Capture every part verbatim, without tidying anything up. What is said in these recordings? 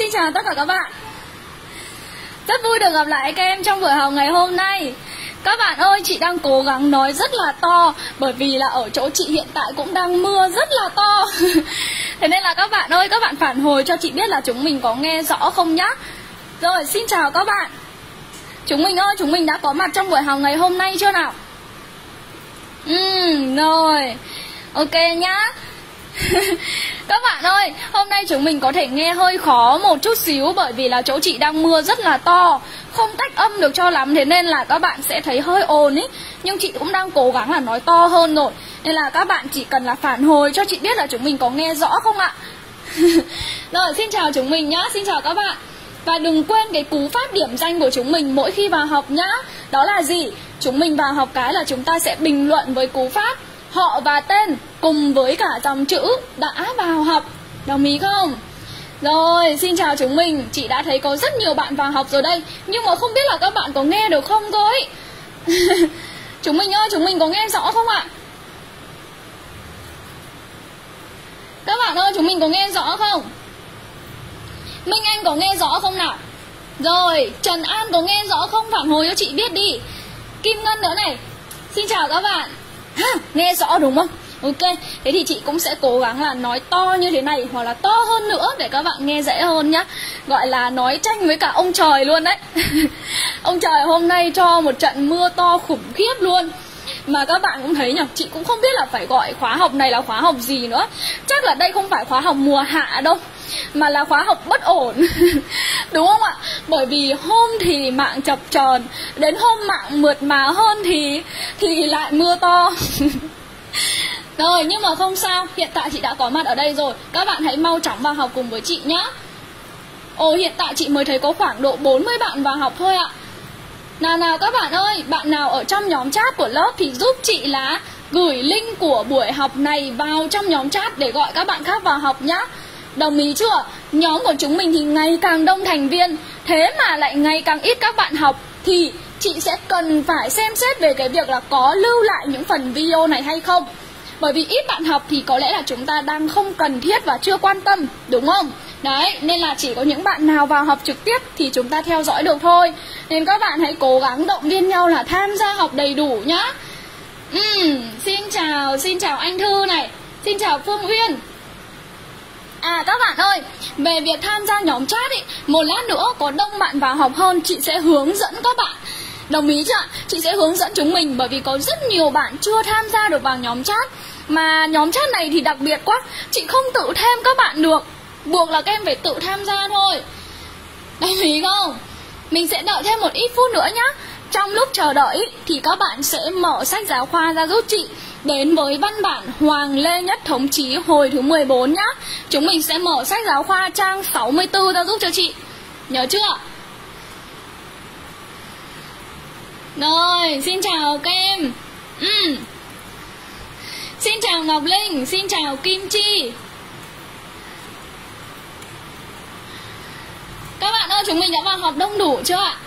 xin chào tất cả các bạn. Rất vui được gặp lại các em trong buổi học ngày hôm nay. Các bạn ơi, chị đang cố gắng nói rất là to, bởi vì là ở chỗ chị hiện tại cũng đang mưa rất là to. Thế nên là các bạn ơi, các bạn phản hồi cho chị biết là chúng mình có nghe rõ không nhá. Rồi, xin chào các bạn. Chúng mình ơi, chúng mình đã có mặt trong buổi học ngày hôm nay chưa nào? Ừm, rồi, ok nhá. Các bạn ơi, hôm nay chúng mình có thể nghe hơi khó một chút xíu, bởi vì là chỗ chị đang mưa rất là to, không tách âm được cho lắm, thế nên là các bạn sẽ thấy hơi ồn ý. Nhưng chị cũng đang cố gắng là nói to hơn rồi, nên là các bạn chỉ cần là phản hồi cho chị biết là chúng mình có nghe rõ không ạ. Rồi, xin chào chúng mình nhá, xin chào các bạn. Và đừng quên cái cú pháp điểm danh của chúng mình mỗi khi vào học nhá. Đó là gì? Chúng mình vào học cái là chúng ta sẽ bình luận với cú pháp họ và tên cùng với cả dòng chữ đã vào học. Đồng ý không? Rồi, xin chào chúng mình. Chị đã thấy có rất nhiều bạn vào học rồi đây, nhưng mà không biết là các bạn có nghe được không thôi. Chúng mình ơi, chúng mình có nghe rõ không ạ? Các bạn ơi, chúng mình có nghe rõ không? Minh Anh có nghe rõ không nào? Rồi, Trần An có nghe rõ không? Phản hồi cho chị biết đi. Kim Ngân nữa này. Xin chào các bạn. Ha, nghe rõ đúng không? Ok, thế thì chị cũng sẽ cố gắng là nói to như thế này, hoặc là to hơn nữa để các bạn nghe dễ hơn nhá. Gọi là nói tranh với cả ông trời luôn đấy. Ông trời hôm nay cho một trận mưa to khủng khiếp luôn. Mà các bạn cũng thấy nhỉ, chị cũng không biết là phải gọi khóa học này là khóa học gì nữa. Chắc là đây không phải khóa học mùa hạ đâu, mà là khóa học bất ổn. Đúng không ạ? Bởi vì hôm thì mạng chập chờn, đến hôm mạng mượt mà hơn thì thì lại mưa to. Rồi, nhưng mà không sao, hiện tại chị đã có mặt ở đây rồi. Các bạn hãy mau chóng vào học cùng với chị nhá. Ồ, hiện tại chị mới thấy có khoảng độ bốn mươi bạn vào học thôi ạ. Nào nào các bạn ơi, bạn nào ở trong nhóm chat của lớp thì giúp chị là gửi link của buổi học này vào trong nhóm chat để gọi các bạn khác vào học nhá. Đồng ý chưa? Nhóm của chúng mình thì ngày càng đông thành viên, thế mà lại ngày càng ít các bạn học, thì chị sẽ cần phải xem xét về cái việc là có lưu lại những phần video này hay không. Bởi vì ít bạn học thì có lẽ là chúng ta đang không cần thiết và chưa quan tâm, đúng không? Đấy, nên là chỉ có những bạn nào vào học trực tiếp thì chúng ta theo dõi được thôi. Nên các bạn hãy cố gắng động viên nhau là tham gia học đầy đủ nhá. uhm, Xin chào, xin chào anh Thư này. Xin chào Phương Uyên. À các bạn ơi, về việc tham gia nhóm chat ý, một lát nữa có đông bạn vào học hơn, chị sẽ hướng dẫn các bạn. Đồng ý chưa? Chị sẽ hướng dẫn chúng mình, bởi vì có rất nhiều bạn chưa tham gia được vào nhóm chat. Mà nhóm chat này thì đặc biệt quá, chị không tự thêm các bạn được, buộc là các em phải tự tham gia thôi. Đồng ý không? Mình sẽ đợi thêm một ít phút nữa nhá. Trong lúc chờ đợi thì các bạn sẽ mở sách giáo khoa ra giúp chị, đến với văn bản Hoàng Lê Nhất Thống Chí hồi thứ mười bốn nhá. Chúng mình sẽ mở sách giáo khoa trang sáu mươi tư ra giúp cho chị. Nhớ chưa? Rồi, xin chào các em. uhm. Xin chào Ngọc Linh, xin chào Kim Chi. Các bạn ơi, chúng mình đã vào học đông đủ chưa ạ?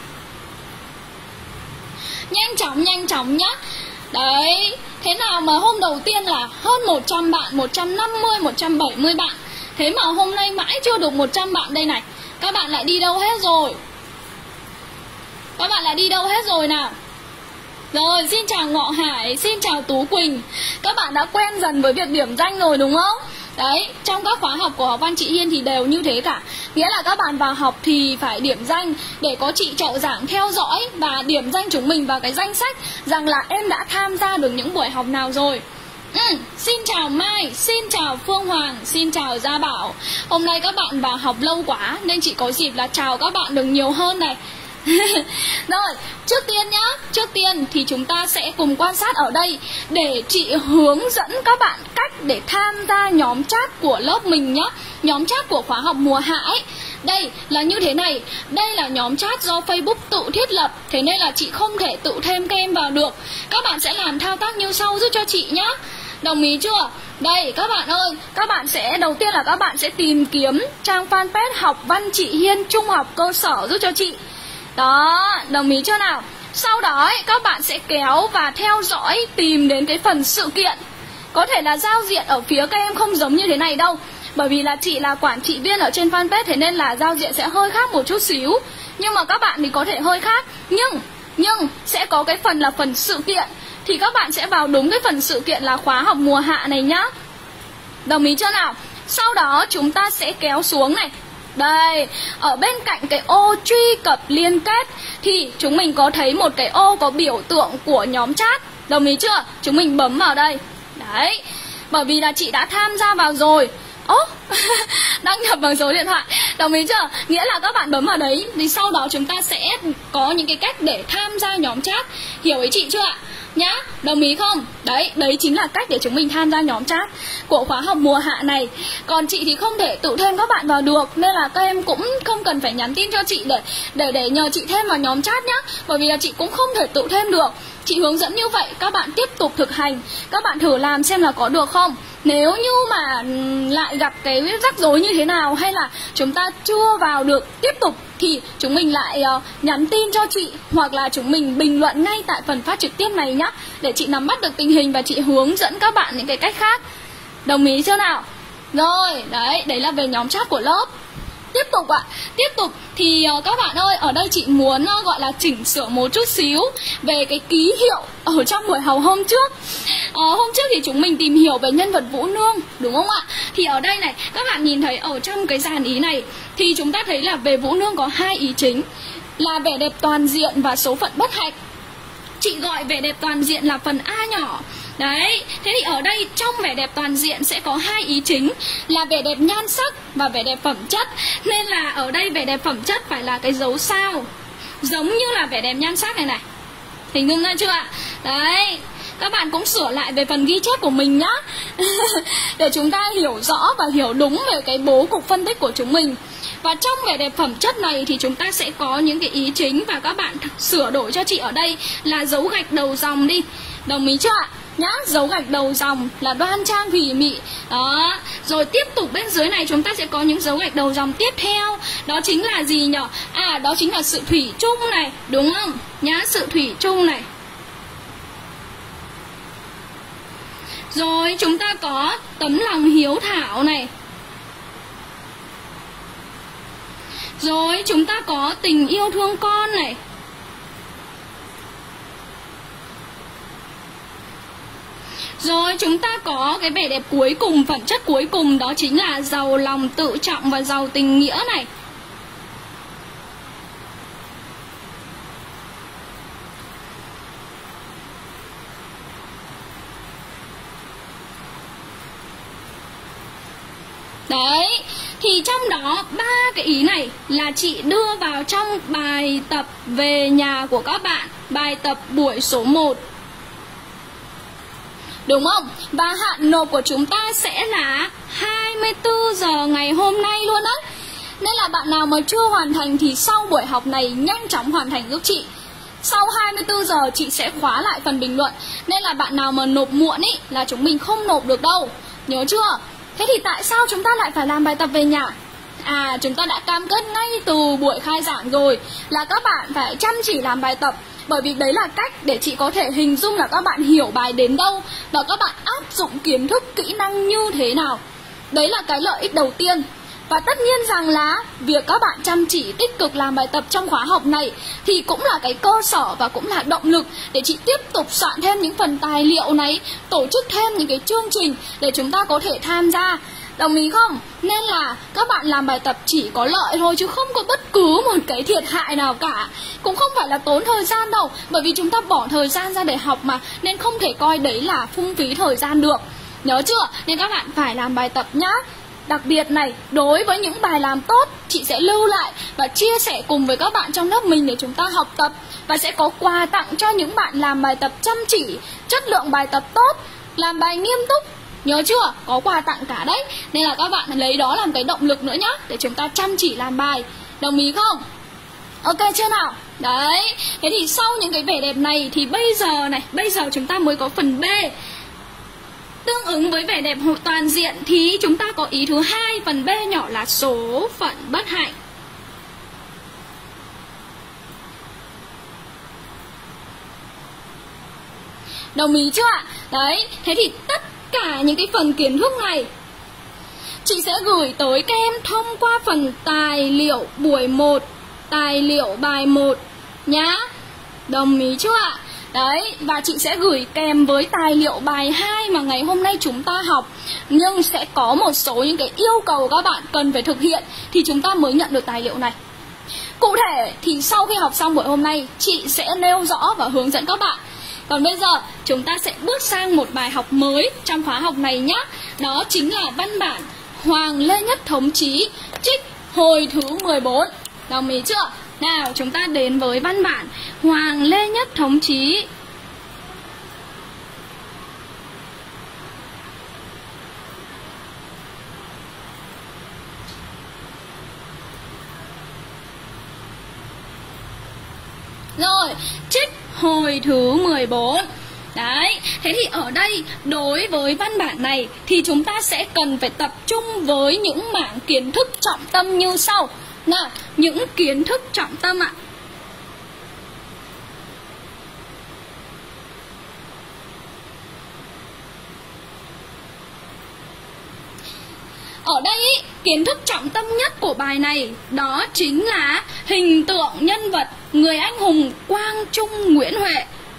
Nhanh chóng, nhanh chóng nhá. Đấy, thế nào mà hôm đầu tiên là hơn một trăm bạn, một trăm năm mươi, một trăm bảy mươi bạn. Thế mà hôm nay mãi chưa được một trăm bạn đây này. Các bạn lại đi đâu hết rồi? Các bạn lại đi đâu hết rồi nào? Rồi, xin chào Ngọ Hải, xin chào Tú Quỳnh. Các bạn đã quen dần với việc điểm danh rồi đúng không? Đấy, trong các khóa học của học văn chị Hiên thì đều như thế cả. Nghĩa là các bạn vào học thì phải điểm danh để có chị trợ giảng theo dõi và điểm danh chúng mình vào cái danh sách rằng là em đã tham gia được những buổi học nào rồi. Ừ, xin chào Mai, xin chào Phương Hoàng, xin chào Gia Bảo. Hôm nay các bạn vào học lâu quá nên chị có dịp là chào các bạn được nhiều hơn này. Rồi, trước tiên nhá, trước tiên thì chúng ta sẽ cùng quan sát ở đây để chị hướng dẫn các bạn cách để tham gia nhóm chat của lớp mình nhá. Nhóm chat của khóa học mùa hạ ấy. Đây là như thế này, đây là nhóm chat do Facebook tự thiết lập, thế nên là chị không thể tự thêm các em vào được. Các bạn sẽ làm thao tác như sau giúp cho chị nhá. Đồng ý chưa? Đây các bạn ơi, các bạn sẽ, đầu tiên là các bạn sẽ tìm kiếm trang fanpage Học Văn Chị Hiên Trung học cơ sở giúp cho chị. Đó, đồng ý chưa nào? Sau đó ấy, các bạn sẽ kéo và theo dõi tìm đến cái phần sự kiện. Có thể là giao diện ở phía các em không giống như thế này đâu, Bởi vì là chị là quản trị viên ở trên fanpage, thế nên là giao diện sẽ hơi khác một chút xíu. Nhưng mà các bạn thì có thể hơi khác. Nhưng, nhưng sẽ có cái phần là phần sự kiện. Thì các bạn sẽ vào đúng cái phần sự kiện là khóa học mùa hạ này nhá. Đồng ý chưa nào? Sau đó chúng ta sẽ kéo xuống này. Đây, ở bên cạnh cái ô truy cập liên kết thì chúng mình có thấy một cái ô có biểu tượng của nhóm chat. Đồng ý chưa? Chúng mình bấm vào đây. Đấy, bởi vì là chị đã tham gia vào rồi. Ố, đăng nhập bằng số điện thoại. Đồng ý chưa? Nghĩa là các bạn bấm vào đấy thì sau đó chúng ta sẽ có những cái cách để tham gia nhóm chat. Hiểu ý chị chưa ạ? Nhá, đồng ý không? Đấy, đấy chính là cách để chúng mình tham gia nhóm chat của khóa học mùa hạ này. Còn chị thì không thể tự thêm các bạn vào được, nên là các em cũng không cần phải nhắn tin cho chị để để để nhờ chị thêm vào nhóm chat nhá. Bởi vì là chị cũng không thể tự thêm được. Chị hướng dẫn như vậy, các bạn tiếp tục thực hành. Các bạn thử làm xem là có được không. Nếu như mà lại gặp cái rắc rối như thế nào, hay là chúng ta chưa vào được tiếp tục, thì chúng mình lại uh, nhắn tin cho chị, hoặc là chúng mình bình luận ngay tại phần phát trực tiếp này nhá, để chị nắm bắt được tình hình và chị hướng dẫn các bạn những cái cách khác. Đồng ý chưa nào? Rồi, đấy, đấy là về nhóm chat của lớp. Tiếp tục ạ, tiếp tục thì uh, các bạn ơi, ở đây chị muốn uh, gọi là chỉnh sửa một chút xíu về cái ký hiệu ở trong buổi học hôm trước. uh, Hôm trước thì chúng mình tìm hiểu về nhân vật Vũ Nương, đúng không ạ? Thì ở đây này, các bạn nhìn thấy ở trong cái dàn ý này thì chúng ta thấy là về Vũ Nương có hai ý chính, là vẻ đẹp toàn diện và số phận bất hạnh. Chị gọi vẻ đẹp toàn diện là phần A nhỏ. Đấy, thế thì ở đây trong vẻ đẹp toàn diện sẽ có hai ý chính, là vẻ đẹp nhan sắc và vẻ đẹp phẩm chất. Nên là ở đây vẻ đẹp phẩm chất phải là cái dấu sao, giống như là vẻ đẹp nhan sắc này này. Hình dung ra chưa ạ? Đấy, các bạn cũng sửa lại về phần ghi chép của mình nhá. Để chúng ta hiểu rõ và hiểu đúng về cái bố cục phân tích của chúng mình. Và trong vẻ đẹp phẩm chất này thì chúng ta sẽ có những cái ý chính, và các bạn sửa đổi cho chị ở đây là dấu gạch đầu dòng đi. Đồng ý chưa ạ? Nhá, dấu gạch đầu dòng là đoan trang thùy mị. Đó, rồi tiếp tục bên dưới này chúng ta sẽ có những dấu gạch đầu dòng tiếp theo. Đó chính là gì nhỉ? À, đó chính là sự thủy chung này, đúng không? Nhá, sự thủy chung này. Rồi chúng ta có tấm lòng hiếu thảo này. Rồi chúng ta có tình yêu thương con này. Rồi chúng ta có cái vẻ đẹp cuối cùng, phẩm chất cuối cùng, đó chính là giàu lòng tự trọng và giàu tình nghĩa này. Đấy, thì trong đó ba cái ý này là chị đưa vào trong bài tập về nhà của các bạn, bài tập buổi số một. Đúng không? Và hạn nộp của chúng ta sẽ là hai mươi tư giờ ngày hôm nay luôn đấy. Nên là bạn nào mà chưa hoàn thành thì sau buổi học này nhanh chóng hoàn thành giúp chị. Sau hai mươi tư giờ chị sẽ khóa lại phần bình luận. Nên là bạn nào mà nộp muộn ý là chúng mình không nộp được đâu. Nhớ chưa? Thế thì tại sao chúng ta lại phải làm bài tập về nhà? À, chúng ta đã cam kết ngay từ buổi khai giảng rồi là các bạn phải chăm chỉ làm bài tập. Bởi vì đấy là cách để chị có thể hình dung là các bạn hiểu bài đến đâu và các bạn áp dụng kiến thức, kỹ năng như thế nào. Đấy là cái lợi ích đầu tiên. Và tất nhiên rằng là việc các bạn chăm chỉ tích cực làm bài tập trong khóa học này thì cũng là cái cơ sở và cũng là động lực để chị tiếp tục soạn thêm những phần tài liệu này, tổ chức thêm những cái chương trình để chúng ta có thể tham gia. Đồng ý không? Nên là các bạn làm bài tập chỉ có lợi thôi, chứ không có bất cứ một cái thiệt hại nào cả. Cũng không phải là tốn thời gian đâu, bởi vì chúng ta bỏ thời gian ra để học mà, nên không thể coi đấy là phung phí thời gian được. Nhớ chưa? Nên các bạn phải làm bài tập nhá. Đặc biệt này, đối với những bài làm tốt, chị sẽ lưu lại và chia sẻ cùng với các bạn trong lớp mình để chúng ta học tập. Và sẽ có quà tặng cho những bạn làm bài tập chăm chỉ, chất lượng bài tập tốt, làm bài nghiêm túc. Nhớ chưa? Có quà tặng cả đấy. Nên là các bạn lấy đó làm cái động lực nữa nhá, để chúng ta chăm chỉ làm bài. Đồng ý không? Ok chưa nào? Đấy. Thế thì sau những cái vẻ đẹp này thì bây giờ này, bây giờ chúng ta mới có phần B. Tương ứng với vẻ đẹp toàn diện thì chúng ta có ý thứ hai, phần B nhỏ là số phận bất hạnh. Đồng ý chưa ạ? Đấy, thế thì tất cả những cái phần kiến thức này chị sẽ gửi tới các em thông qua phần tài liệu buổi một, tài liệu bài một nhá. Đồng ý chưa ạ? Đấy, và chị sẽ gửi kèm với tài liệu bài hai mà ngày hôm nay chúng ta học. Nhưng sẽ có một số những cái yêu cầu các bạn cần phải thực hiện thì chúng ta mới nhận được tài liệu này. Cụ thể thì sau khi học xong buổi hôm nay, chị sẽ nêu rõ và hướng dẫn các bạn. Còn bây giờ chúng ta sẽ bước sang một bài học mới trong khóa học này nhé. Đó chính là văn bản Hoàng Lê Nhất Thống Chí trích hồi thứ mười bốn. Đồng ý chưa? Nào chúng ta đến với văn bản Hoàng Lê Nhất Thống Chí. Rồi, trích hồi thứ mười bốn. Đấy, thế thì ở đây đối với văn bản này thì chúng ta sẽ cần phải tập trung với những mảng kiến thức trọng tâm như sau. Nào, những kiến thức trọng tâm ạ. Ở đây ý, kiến thức trọng tâm nhất của bài này đó chính là hình tượng nhân vật người anh hùng Quang Trung Nguyễn Huệ.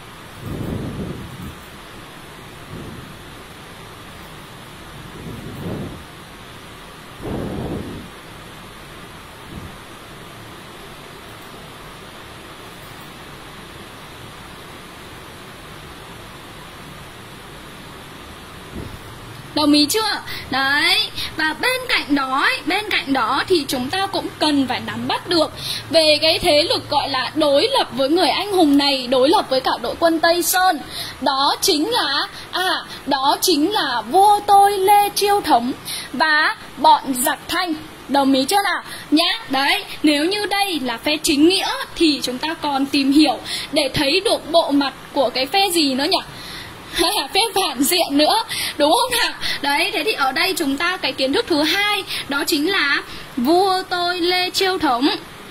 Đồng ý chưa? Đấy, và bên cạnh đó, bên cạnh đó thì chúng ta cũng cần phải nắm bắt được về cái thế lực gọi là đối lập với người anh hùng này, đối lập với cả đội quân Tây Sơn. Đó chính là, à, đó chính là vua tôi Lê Chiêu Thống và bọn giặc Thanh. Đồng ý chưa nào? Nhá, đấy, nếu như đây là phe chính nghĩa thì chúng ta còn tìm hiểu để thấy được bộ mặt của cái phe gì nữa nhỉ? Phe phản diện nữa, đúng không nào? Đấy, thế thì ở đây chúng ta cái kiến thức thứ hai đó chính là vua tôi Lê Chiêu Thống.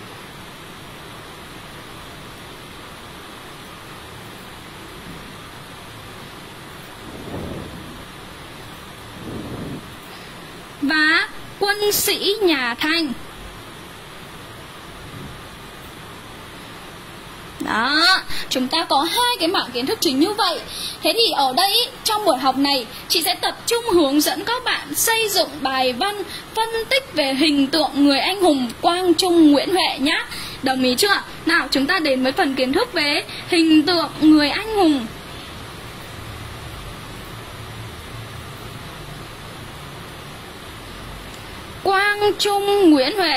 Và quân sĩ nhà Thanh. Đó, chúng ta có hai cái mảng kiến thức chính như vậy. Thế thì ở đây, trong buổi học này, chị sẽ tập trung hướng dẫn các bạn xây dựng bài văn phân tích về hình tượng người anh hùng Quang Trung Nguyễn Huệ nhá. Đồng ý chưa? Nào, chúng ta đến với phần kiến thức về hình tượng người anh hùng. Quang Trung Nguyễn Huệ.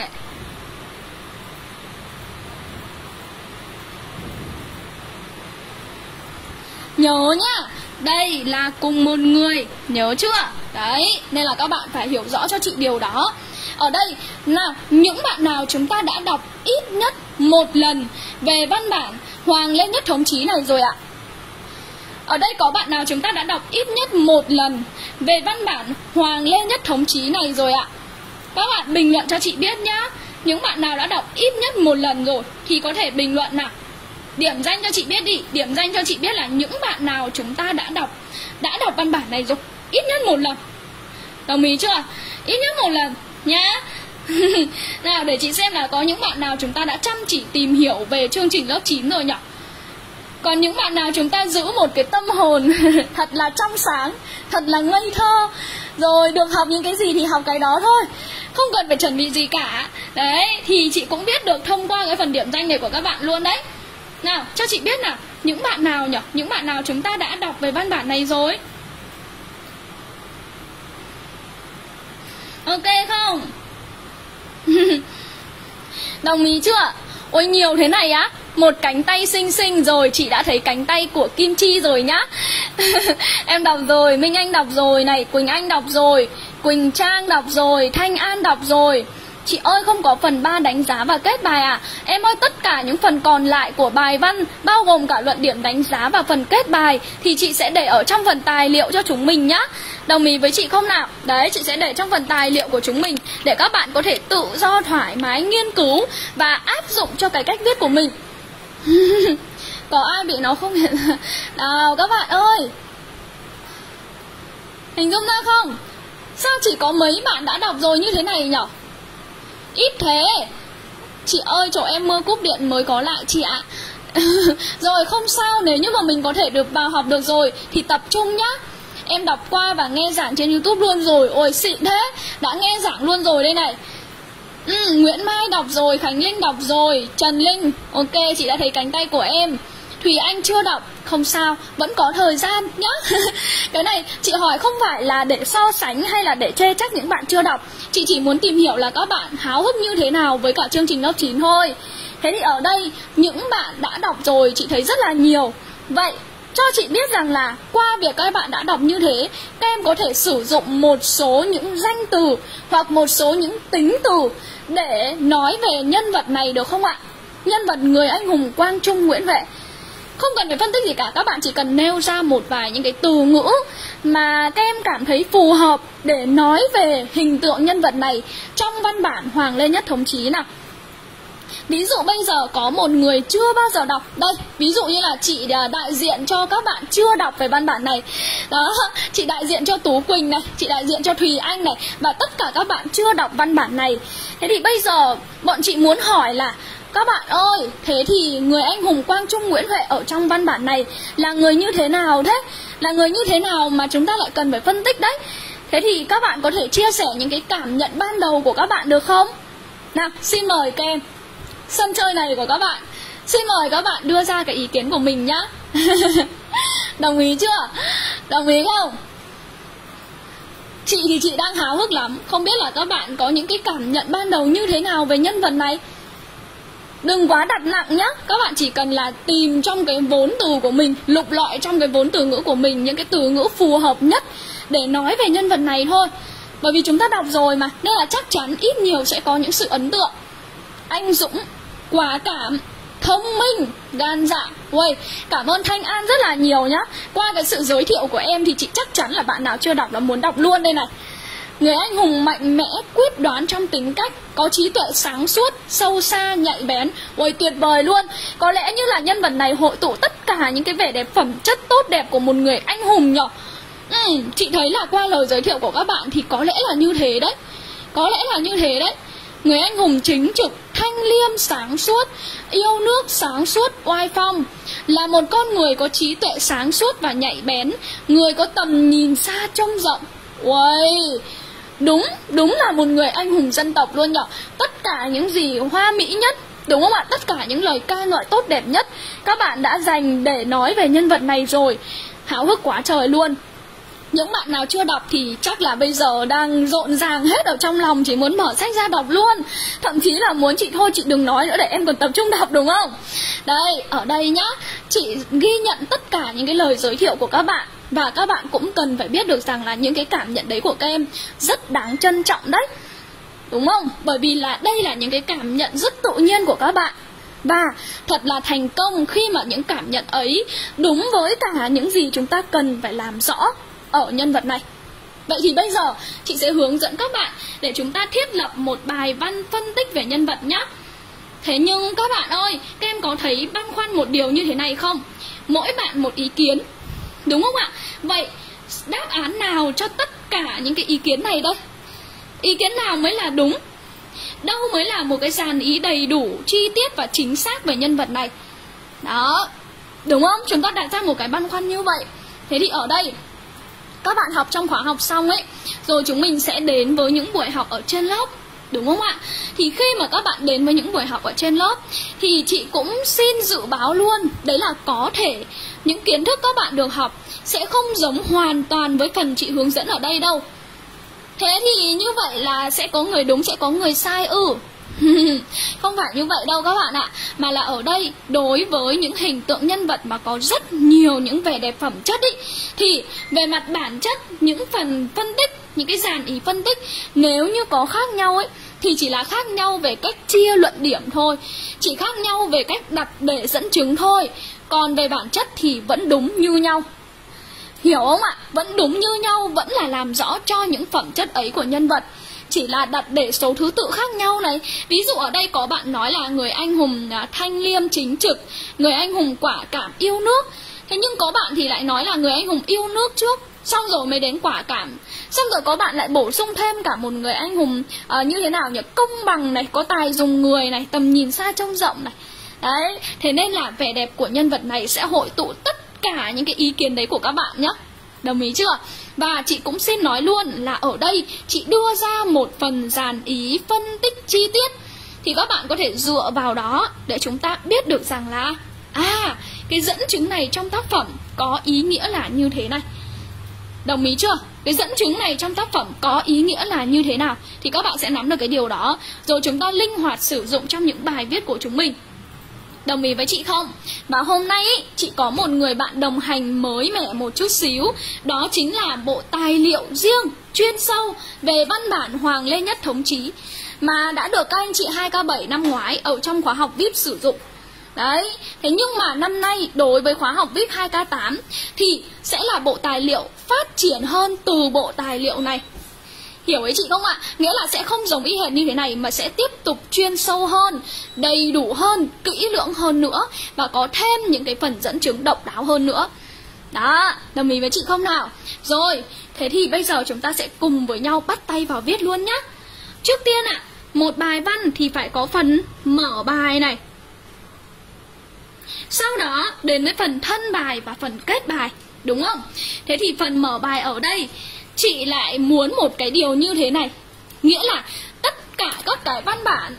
Nhớ nhá, đây là cùng một người, nhớ chưa? Đấy, nên là các bạn phải hiểu rõ cho chị điều đó. Ở đây là những bạn nào chúng ta đã đọc ít nhất một lần về văn bản Hoàng Lê Nhất Thống Chí này rồi ạ? Ở đây có bạn nào chúng ta đã đọc ít nhất một lần về văn bản Hoàng Lê Nhất Thống Chí này rồi ạ? Các bạn bình luận cho chị biết nhá. Những bạn nào đã đọc ít nhất một lần rồi thì có thể bình luận nào. Điểm danh cho chị biết đi, điểm danh cho chị biết là những bạn nào chúng ta đã đọc Đã đọc văn bản này rồi, ít nhất một lần. Đồng ý chưa? Ít nhất một lần nhá. Nào để chị xem là có những bạn nào chúng ta đã chăm chỉ tìm hiểu về chương trình lớp chín rồi nhỉ? Còn những bạn nào chúng ta giữ một cái tâm hồn thật là trong sáng, thật là ngây thơ, rồi được học những cái gì thì học cái đó thôi, không cần phải chuẩn bị gì cả. Đấy, thì chị cũng biết được thông qua cái phần điểm danh này của các bạn luôn đấy. Nào, cho chị biết nào, những bạn nào nhỉ? Những bạn nào chúng ta đã đọc về văn bản này rồi? Ok không? Đồng ý chưa? Ôi nhiều thế này á. Một cánh tay xinh xinh rồi, chị đã thấy cánh tay của Kim Chi rồi nhá. Em đọc rồi, Minh Anh đọc rồi này, Quỳnh Anh đọc rồi, Quỳnh Trang đọc rồi, Thanh An đọc rồi. Chị ơi không có phần ba đánh giá và kết bài à? Em ơi tất cả những phần còn lại của bài văn, bao gồm cả luận điểm đánh giá và phần kết bài, thì chị sẽ để ở trong phần tài liệu cho chúng mình nhá. Đồng ý với chị không nào? Đấy, chị sẽ để trong phần tài liệu của chúng mình để các bạn có thể tự do thoải mái nghiên cứu và áp dụng cho cái cách viết của mình. Có ai bị nó không hiện nào các bạn ơi? Hình dung ra không? Sao chỉ có mấy bạn đã đọc rồi như thế này nhở? Ít thế. Chị ơi, chỗ em mưa cúp điện mới có lại chị ạ. Rồi không sao, nếu như mà mình có thể được vào học được rồi thì tập trung nhá. Em đọc qua và nghe giảng trên YouTube luôn rồi. Ôi xịn thế, đã nghe giảng luôn rồi đây này. ừ, Nguyễn Mai đọc rồi, Khánh Linh đọc rồi, Trần Linh, ok, chị đã thấy cánh tay của em. Thùy Anh chưa đọc, không sao, vẫn có thời gian nhá. Cái này chị hỏi không phải là để so sánh hay là để chê trách những bạn chưa đọc. Chị chỉ muốn tìm hiểu là các bạn háo hức như thế nào với cả chương trình lớp chín thôi. Thế thì ở đây những bạn đã đọc rồi chị thấy rất là nhiều. Vậy cho chị biết rằng là qua việc các bạn đã đọc như thế, các em có thể sử dụng một số những danh từ hoặc một số những tính từ để nói về nhân vật này được không ạ? Nhân vật người anh hùng Quang Trung Nguyễn Huệ. Không cần phải phân tích gì cả, các bạn chỉ cần nêu ra một vài những cái từ ngữ mà các em cảm thấy phù hợp để nói về hình tượng nhân vật này trong văn bản Hoàng Lê Nhất Thống Chí nào. Ví dụ bây giờ có một người chưa bao giờ đọc. Đây, ví dụ như là chị đại diện cho các bạn chưa đọc về văn bản này. Đó, chị đại diện cho Tú Quỳnh này, chị đại diện cho Thùy Anh này, và tất cả các bạn chưa đọc văn bản này. Thế thì bây giờ bọn chị muốn hỏi là các bạn ơi, thế thì người anh hùng Quang Trung Nguyễn Huệ ở trong văn bản này là người như thế nào thế? Là người như thế nào mà chúng ta lại cần phải phân tích đấy? Thế thì các bạn có thể chia sẻ những cái cảm nhận ban đầu của các bạn được không? Nào, xin mời các em. Sân chơi này của các bạn, xin mời các bạn đưa ra cái ý kiến của mình nhá. Đồng ý chưa? Đồng ý không? Chị thì chị đang háo hức lắm. Không biết là các bạn có những cái cảm nhận ban đầu như thế nào về nhân vật này. Đừng quá đặt nặng nhá. Các bạn chỉ cần là tìm trong cái vốn từ của mình, lục lọi trong cái vốn từ ngữ của mình những cái từ ngữ phù hợp nhất để nói về nhân vật này thôi. Bởi vì chúng ta đọc rồi mà, nên là chắc chắn ít nhiều sẽ có những sự ấn tượng. Anh dũng, quả cảm, thông minh, gan dạ. Ui, cảm ơn Thanh An rất là nhiều nhá. Qua cái sự giới thiệu của em thì chị chắc chắn là bạn nào chưa đọc là muốn đọc luôn đây này. Người anh hùng mạnh mẽ, quyết đoán trong tính cách, có trí tuệ sáng suốt, sâu xa, nhạy bén. Ôi tuyệt vời luôn. Có lẽ như là nhân vật này hội tụ tất cả những cái vẻ đẹp phẩm chất tốt đẹp của một người anh hùng nhỉ. ừ, Chị thấy là qua lời giới thiệu của các bạn thì có lẽ là như thế đấy. Có lẽ là như thế đấy. Người anh hùng chính trực, thanh liêm, sáng suốt, yêu nước, sáng suốt, oai phong. Là một con người có trí tuệ sáng suốt và nhạy bén, người có tầm nhìn xa trông rộng. Uầy, đúng, đúng là một người anh hùng dân tộc luôn nhở. Tất cả những gì hoa mỹ nhất, đúng không ạ? Tất cả những lời ca ngợi tốt đẹp nhất các bạn đã dành để nói về nhân vật này rồi. Háo hức quá trời luôn. Những bạn nào chưa đọc thì chắc là bây giờ đang rộn ràng hết ở trong lòng, chỉ muốn mở sách ra đọc luôn. Thậm chí là muốn chị thôi chị đừng nói nữa để em còn tập trung đọc, đúng không? Đây, ở đây nhá, chị ghi nhận tất cả những cái lời giới thiệu của các bạn. Và các bạn cũng cần phải biết được rằng là những cái cảm nhận đấy của các em rất đáng trân trọng đấy. Đúng không? Bởi vì là đây là những cái cảm nhận rất tự nhiên của các bạn. Và thật là thành công khi mà những cảm nhận ấy đúng với cả những gì chúng ta cần phải làm rõ ở nhân vật này. Vậy thì bây giờ chị sẽ hướng dẫn các bạn để chúng ta thiết lập một bài văn phân tích về nhân vật nhé. Thế nhưng các bạn ơi, các em có thấy băn khoăn một điều như thế này không? Mỗi bạn một ý kiến, đúng không ạ? Vậy đáp án nào cho tất cả những cái ý kiến này đây? Ý kiến nào mới là đúng? Đâu mới là một cái dàn ý đầy đủ, chi tiết và chính xác về nhân vật này? Đó, đúng không? Chúng ta đặt ra một cái băn khoăn như vậy. Thế thì ở đây các bạn học trong khóa học xong ấy, rồi chúng mình sẽ đến với những buổi học ở trên lớp, đúng không ạ? Thì khi mà các bạn đến với những buổi học ở trên lớp thì chị cũng xin dự báo luôn, đấy là có thể những kiến thức các bạn được học sẽ không giống hoàn toàn với phần chị hướng dẫn ở đây đâu. Thế thì như vậy là sẽ có người đúng, sẽ có người sai ư? Ừ. Không phải như vậy đâu các bạn ạ. Mà là ở đây đối với những hình tượng nhân vật mà có rất nhiều những vẻ đẹp phẩm chất ý, thì về mặt bản chất, những phần phân tích, những cái dàn ý phân tích nếu như có khác nhau ấy thì chỉ là khác nhau về cách chia luận điểm thôi, chỉ khác nhau về cách đặt để dẫn chứng thôi. Còn về bản chất thì vẫn đúng như nhau. Hiểu không ạ? Vẫn đúng như nhau, vẫn là làm rõ cho những phẩm chất ấy của nhân vật, chỉ là đặt để số thứ tự khác nhau này. Ví dụ ở đây có bạn nói là người anh hùng thanh liêm chính trực, người anh hùng quả cảm yêu nước. Thế nhưng có bạn thì lại nói là người anh hùng yêu nước trước, xong rồi mới đến quả cảm, xong rồi có bạn lại bổ sung thêm cả một người anh hùng uh, như thế nào nhỉ, công bằng này, có tài dùng người này, tầm nhìn xa trông rộng này. Đấy, thế nên là vẻ đẹp của nhân vật này sẽ hội tụ tất cả những cái ý kiến đấy của các bạn nhé. Đồng ý chưa? Và chị cũng xin nói luôn là ở đây chị đưa ra một phần dàn ý phân tích chi tiết, thì các bạn có thể dựa vào đó để chúng ta biết được rằng là à, cái dẫn chứng này trong tác phẩm có ý nghĩa là như thế này. Đồng ý chưa? Cái dẫn chứng này trong tác phẩm có ý nghĩa là như thế nào, thì các bạn sẽ nắm được cái điều đó, rồi chúng ta linh hoạt sử dụng trong những bài viết của chúng mình. Đồng ý với chị không? Và hôm nay ý, chị có một người bạn đồng hành mới mẻ một chút xíu. Đó chính là bộ tài liệu riêng, chuyên sâu về văn bản Hoàng Lê Nhất Thống Chí, mà đã được các anh chị hai K bảy năm ngoái ở trong khóa học vi ai pi sử dụng. Đấy, thế nhưng mà năm nay đối với khóa học vi ai pi hai K tám thì sẽ là bộ tài liệu phát triển hơn từ bộ tài liệu này. Hiểu ấy chị không ạ? Nghĩa là sẽ không giống y hệt như thế này, mà sẽ tiếp tục chuyên sâu hơn, đầy đủ hơn, kỹ lưỡng hơn nữa, và có thêm những cái phần dẫn chứng độc đáo hơn nữa. Đó, đồng ý với chị không nào? Rồi, thế thì bây giờ chúng ta sẽ cùng với nhau bắt tay vào viết luôn nhá. Trước tiên ạ, một bài văn thì phải có phần mở bài này. Sau đó đến với phần thân bài và phần kết bài, đúng không? Thế thì phần mở bài ở đây chị lại muốn một cái điều như thế này, nghĩa là tất cả các cái văn bản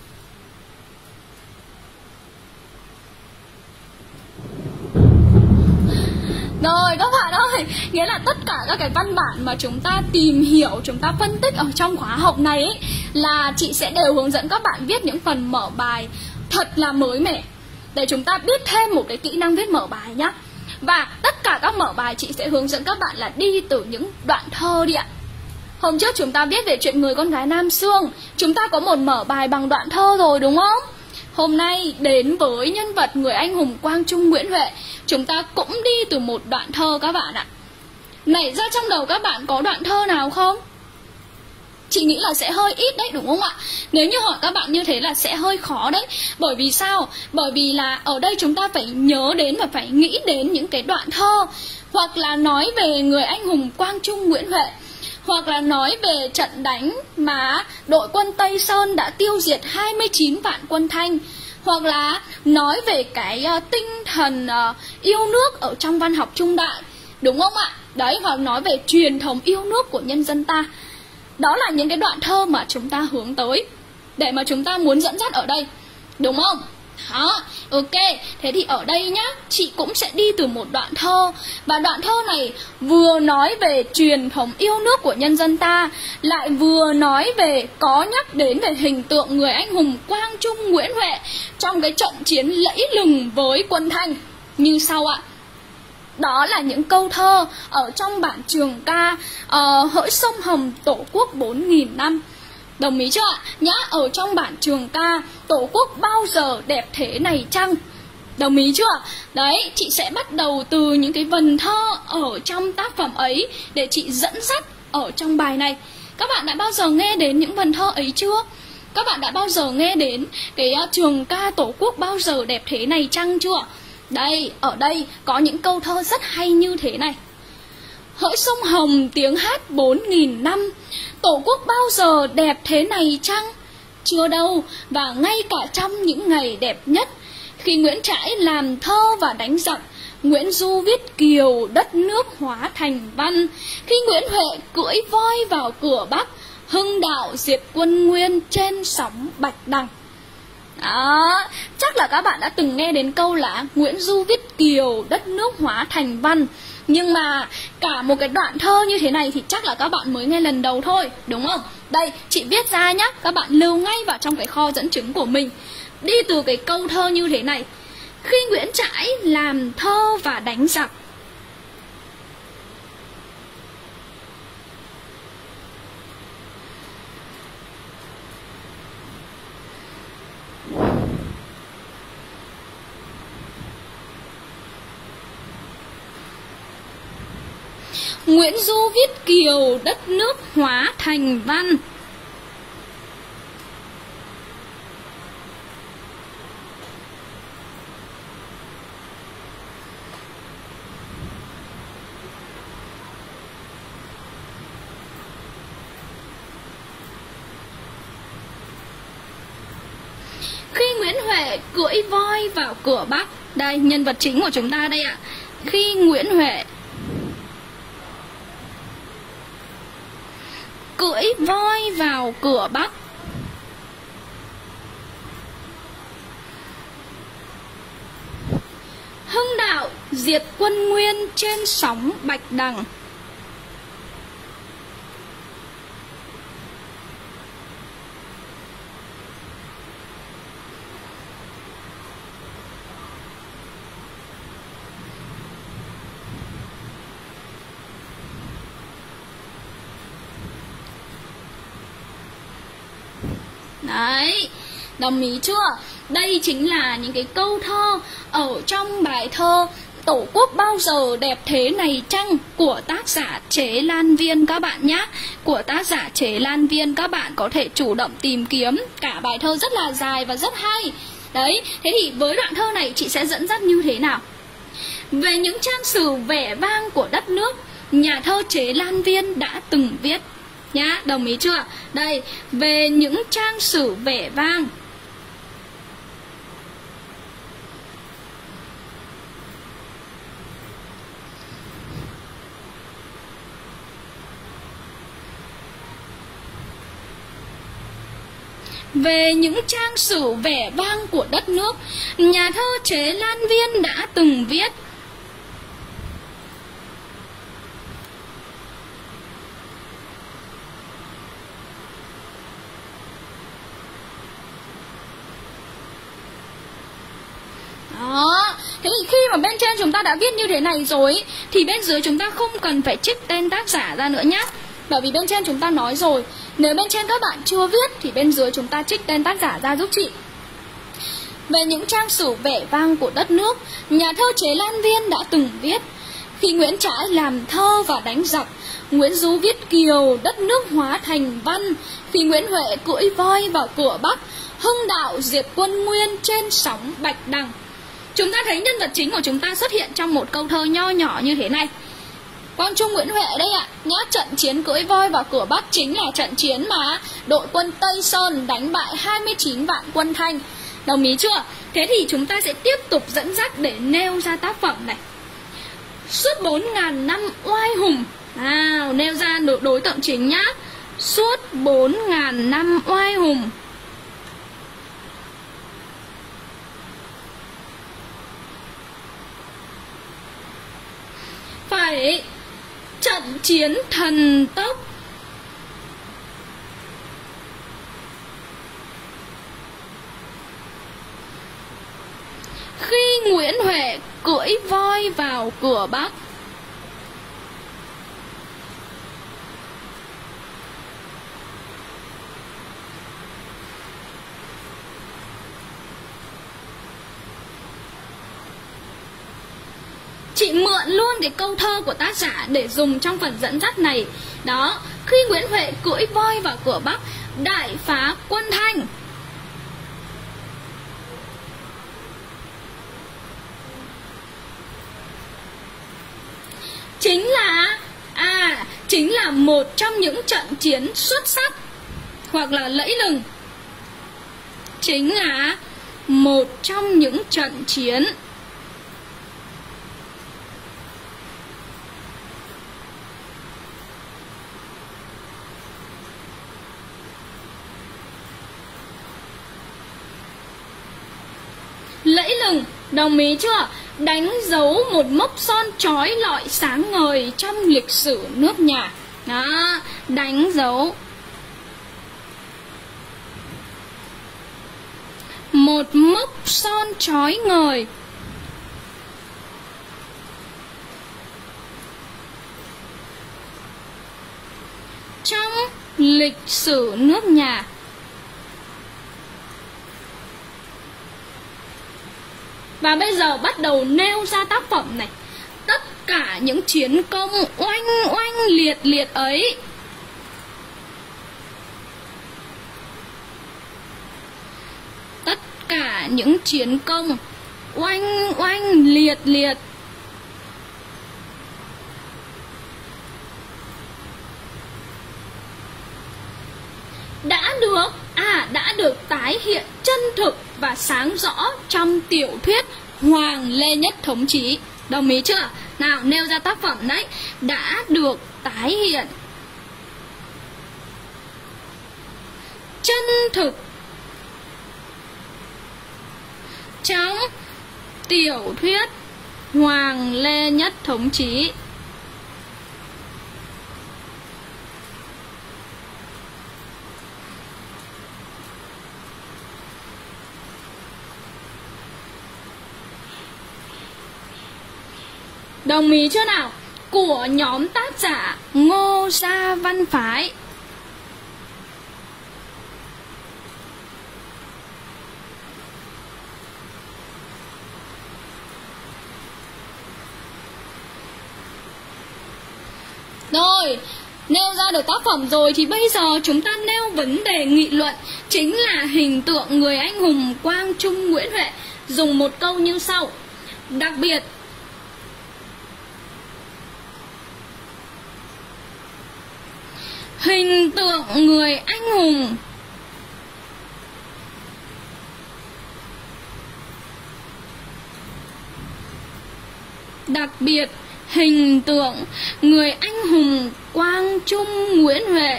rồi các bạn ơi, nghĩa là tất cả các cái văn bản mà chúng ta tìm hiểu, chúng ta phân tích ở trong khóa học này ấy, là chị sẽ đều hướng dẫn các bạn viết những phần mở bài thật là mới mẻ, để chúng ta biết thêm một cái kỹ năng viết mở bài nhá. Và tất cả các mở bài chị sẽ hướng dẫn các bạn là đi từ những đoạn thơ đi ạ. Hôm trước chúng ta viết về chuyện người con gái Nam Xương, chúng ta có một mở bài bằng đoạn thơ rồi đúng không? Hôm nay đến với nhân vật người anh hùng Quang Trung Nguyễn Huệ, chúng ta cũng đi từ một đoạn thơ các bạn ạ. Nảy ra trong đầu các bạn có đoạn thơ nào không? Chị nghĩ là sẽ hơi ít đấy đúng không ạ? Nếu như hỏi các bạn như thế là sẽ hơi khó đấy. Bởi vì sao? Bởi vì là ở đây chúng ta phải nhớ đến và phải nghĩ đến những cái đoạn thơ, hoặc là nói về người anh hùng Quang Trung Nguyễn Huệ, hoặc là nói về trận đánh mà đội quân Tây Sơn đã tiêu diệt hai mươi chín vạn quân Thanh, hoặc là nói về cái uh, tinh thần uh, yêu nước ở trong văn học trung đại, đúng không ạ? Đấy, hoặc nói về truyền thống yêu nước của nhân dân ta. Đó là những cái đoạn thơ mà chúng ta hướng tới, để mà chúng ta muốn dẫn dắt ở đây, đúng không? Đó, ok. Thế thì ở đây nhá, chị cũng sẽ đi từ một đoạn thơ. Và đoạn thơ này vừa nói về truyền thống yêu nước của nhân dân ta, lại vừa nói về, có nhắc đến về hình tượng người anh hùng Quang Trung Nguyễn Huệ trong cái trận chiến lẫy lừng với quân Thanh như sau ạ. Đó là những câu thơ ở trong bản trường ca uh, Hỡi sông Hồng Tổ quốc bốn nghìn năm. Đồng ý chưa ạ? Nhá, ở trong bản trường ca Tổ quốc bao giờ đẹp thế này chăng? Đồng ý chưa? Đấy, chị sẽ bắt đầu từ những cái vần thơ ở trong tác phẩm ấy để chị dẫn dắt ở trong bài này. Các bạn đã bao giờ nghe đến những vần thơ ấy chưa? Các bạn đã bao giờ nghe đến cái uh, trường ca Tổ quốc bao giờ đẹp thế này chăng chưa? Đây, ở đây có những câu thơ rất hay như thế này. Hỡi sông Hồng tiếng hát bốn nghìn năm, Tổ quốc bao giờ đẹp thế này chăng? Chưa đâu, và ngay cả trong những ngày đẹp nhất, khi Nguyễn Trãi làm thơ và đánh giặc, Nguyễn Du viết kiều đất nước hóa thành văn, khi Nguyễn Huệ cưỡi voi vào cửa Bắc, hưng đạo diệt quân Nguyên trên sóng Bạch Đằng. Đó, chắc là các bạn đã từng nghe đến câu là Nguyễn Du viết kiều đất nước hóa thành văn. Nhưng mà cả một cái đoạn thơ như thế này thì chắc là các bạn mới nghe lần đầu thôi, đúng không? Đây, chị viết ra nhá, các bạn lưu ngay vào trong cái kho dẫn chứng của mình. Đi từ cái câu thơ như thế này. Khi Nguyễn Trãi làm thơ và đánh giặc, Nguyễn Du viết kiều đất nước hóa thành văn. Huệ cưỡi voi vào cửa Bắc. Đây, nhân vật chính của chúng ta đây ạ. Khi Nguyễn Huệ cưỡi voi vào cửa Bắc, Hưng Đạo diệt quân Nguyên trên sóng Bạch Đằng. Đấy, đồng ý chưa? Đây chính là những cái câu thơ ở trong bài thơ Tổ quốc bao giờ đẹp thế này chăng của tác giả Chế Lan Viên các bạn nhé. Của tác giả Chế Lan Viên, các bạn có thể chủ động tìm kiếm. Cả bài thơ rất là dài và rất hay. Đấy, thế thì với đoạn thơ này chị sẽ dẫn dắt như thế nào? Về những trang sử vẻ vang của đất nước, nhà thơ Chế Lan Viên đã từng viết nhá, đồng ý chưa? Đây, về những trang sử vẻ vang Về những trang sử vẻ vang của đất nước, nhà thơ Chế Lan Viên đã từng viết. Đó, thế thì khi mà bên trên chúng ta đã viết như thế này rồi thì bên dưới chúng ta không cần phải trích tên tác giả ra nữa nhé. Bởi vì bên trên chúng ta nói rồi, nếu bên trên các bạn chưa viết thì bên dưới chúng ta trích tên tác giả ra giúp chị. Về những trang sử vẻ vang của đất nước, nhà thơ Chế Lan Viên đã từng viết. Khi Nguyễn Trãi làm thơ và đánh giặc, Nguyễn Du viết kiều, đất nước hóa thành văn. Khi Nguyễn Huệ cưỡi voi vào cửa Bắc, Hưng Đạo diệt quân Nguyên trên sóng Bạch Đằng. Chúng ta thấy nhân vật chính của chúng ta xuất hiện trong một câu thơ nho nhỏ như thế này. Quang Trung Nguyễn Huệ đây ạ, nhá, trận chiến cưỡi voi vào cửa Bắc chính là trận chiến mà đội quân Tây Sơn đánh bại hai mươi chín vạn quân Thanh. Đồng ý chưa? Thế thì chúng ta sẽ tiếp tục dẫn dắt để nêu ra tác phẩm này. Suốt bốn ngàn năm oai hùng. Nào, nêu ra đối tượng chính nhá. Suốt bốn ngàn năm oai hùng. Phải trận chiến thần tốc. Khi Nguyễn Huệ cưỡi voi vào cửa Bắc. Chị mượn luôn cái câu thơ của tác giả để dùng trong phần dẫn dắt này. Đó, khi Nguyễn Huệ cưỡi voi vào cửa Bắc, đại phá quân Thanh. Chính là à, chính là một trong những trận chiến xuất sắc hoặc là lẫy lừng. Chính là một trong những trận chiến lẫy lừng, đồng ý chưa? Đánh dấu một mốc son chói lọi sáng ngời trong lịch sử nước nhà. Đó, đánh dấu một mốc son chói ngời trong lịch sử nước nhà. Và bây giờ bắt đầu nêu ra tác phẩm này. Tất cả những chiến công oanh oanh liệt liệt ấy Tất cả những chiến công oanh oanh liệt liệt đã được à đã được tái hiện chân thực và sáng rõ trong tiểu thuyết Hoàng Lê Nhất Thống Chí. Đồng ý chưa? Nào, nêu ra tác phẩm đấy. Đã được tái hiện chân thực trong tiểu thuyết Hoàng Lê Nhất Thống Chí. Đồng ý chưa nào? Của nhóm tác giả Ngô Gia Văn Phái. Rồi, nêu ra được tác phẩm rồi thì bây giờ chúng ta nêu vấn đề nghị luận, chính là hình tượng người anh hùng Quang Trung Nguyễn Huệ. Dùng một câu như sau: đặc biệt hình tượng người anh hùng đặc biệt hình tượng người anh hùng Quang Trung Nguyễn Huệ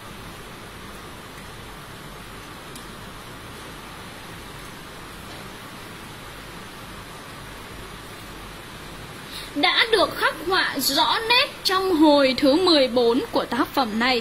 đã được khắc họa rõ nét trong hồi thứ mười bốn của tác phẩm này.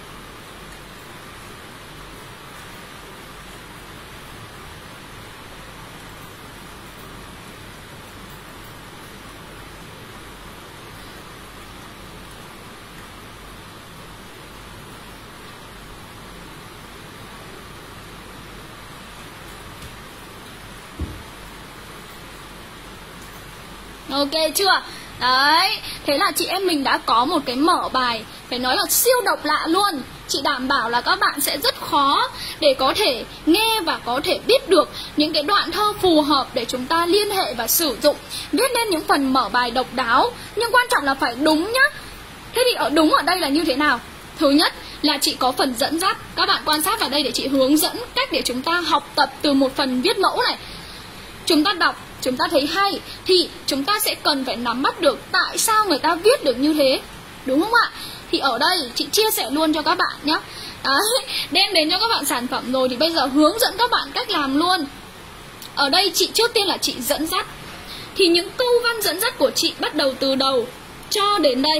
Ok chưa? Đấy, thế là chị em mình đã có một cái mở bài phải nói là siêu độc lạ luôn. Chị đảm bảo là các bạn sẽ rất khó để có thể nghe và có thể biết được những cái đoạn thơ phù hợp để chúng ta liên hệ và sử dụng, viết nên những phần mở bài độc đáo. Nhưng quan trọng là phải đúng nhá. Thế thì ở đúng ở đây là như thế nào? Thứ nhất là chị có phần dẫn dắt. Các bạn quan sát vào đây để chị hướng dẫn cách để chúng ta học tập từ một phần viết mẫu này. Chúng ta đọc, chúng ta thấy hay thì chúng ta sẽ cần phải nắm bắt được tại sao người ta viết được như thế, đúng không ạ? Thì ở đây chị chia sẻ luôn cho các bạn nhé. Đấy, đem đến cho các bạn sản phẩm rồi thì bây giờ hướng dẫn các bạn cách làm luôn. Ở đây chị trước tiên là chị dẫn dắt. Thì những câu văn dẫn dắt của chị bắt đầu từ đầu cho đến đây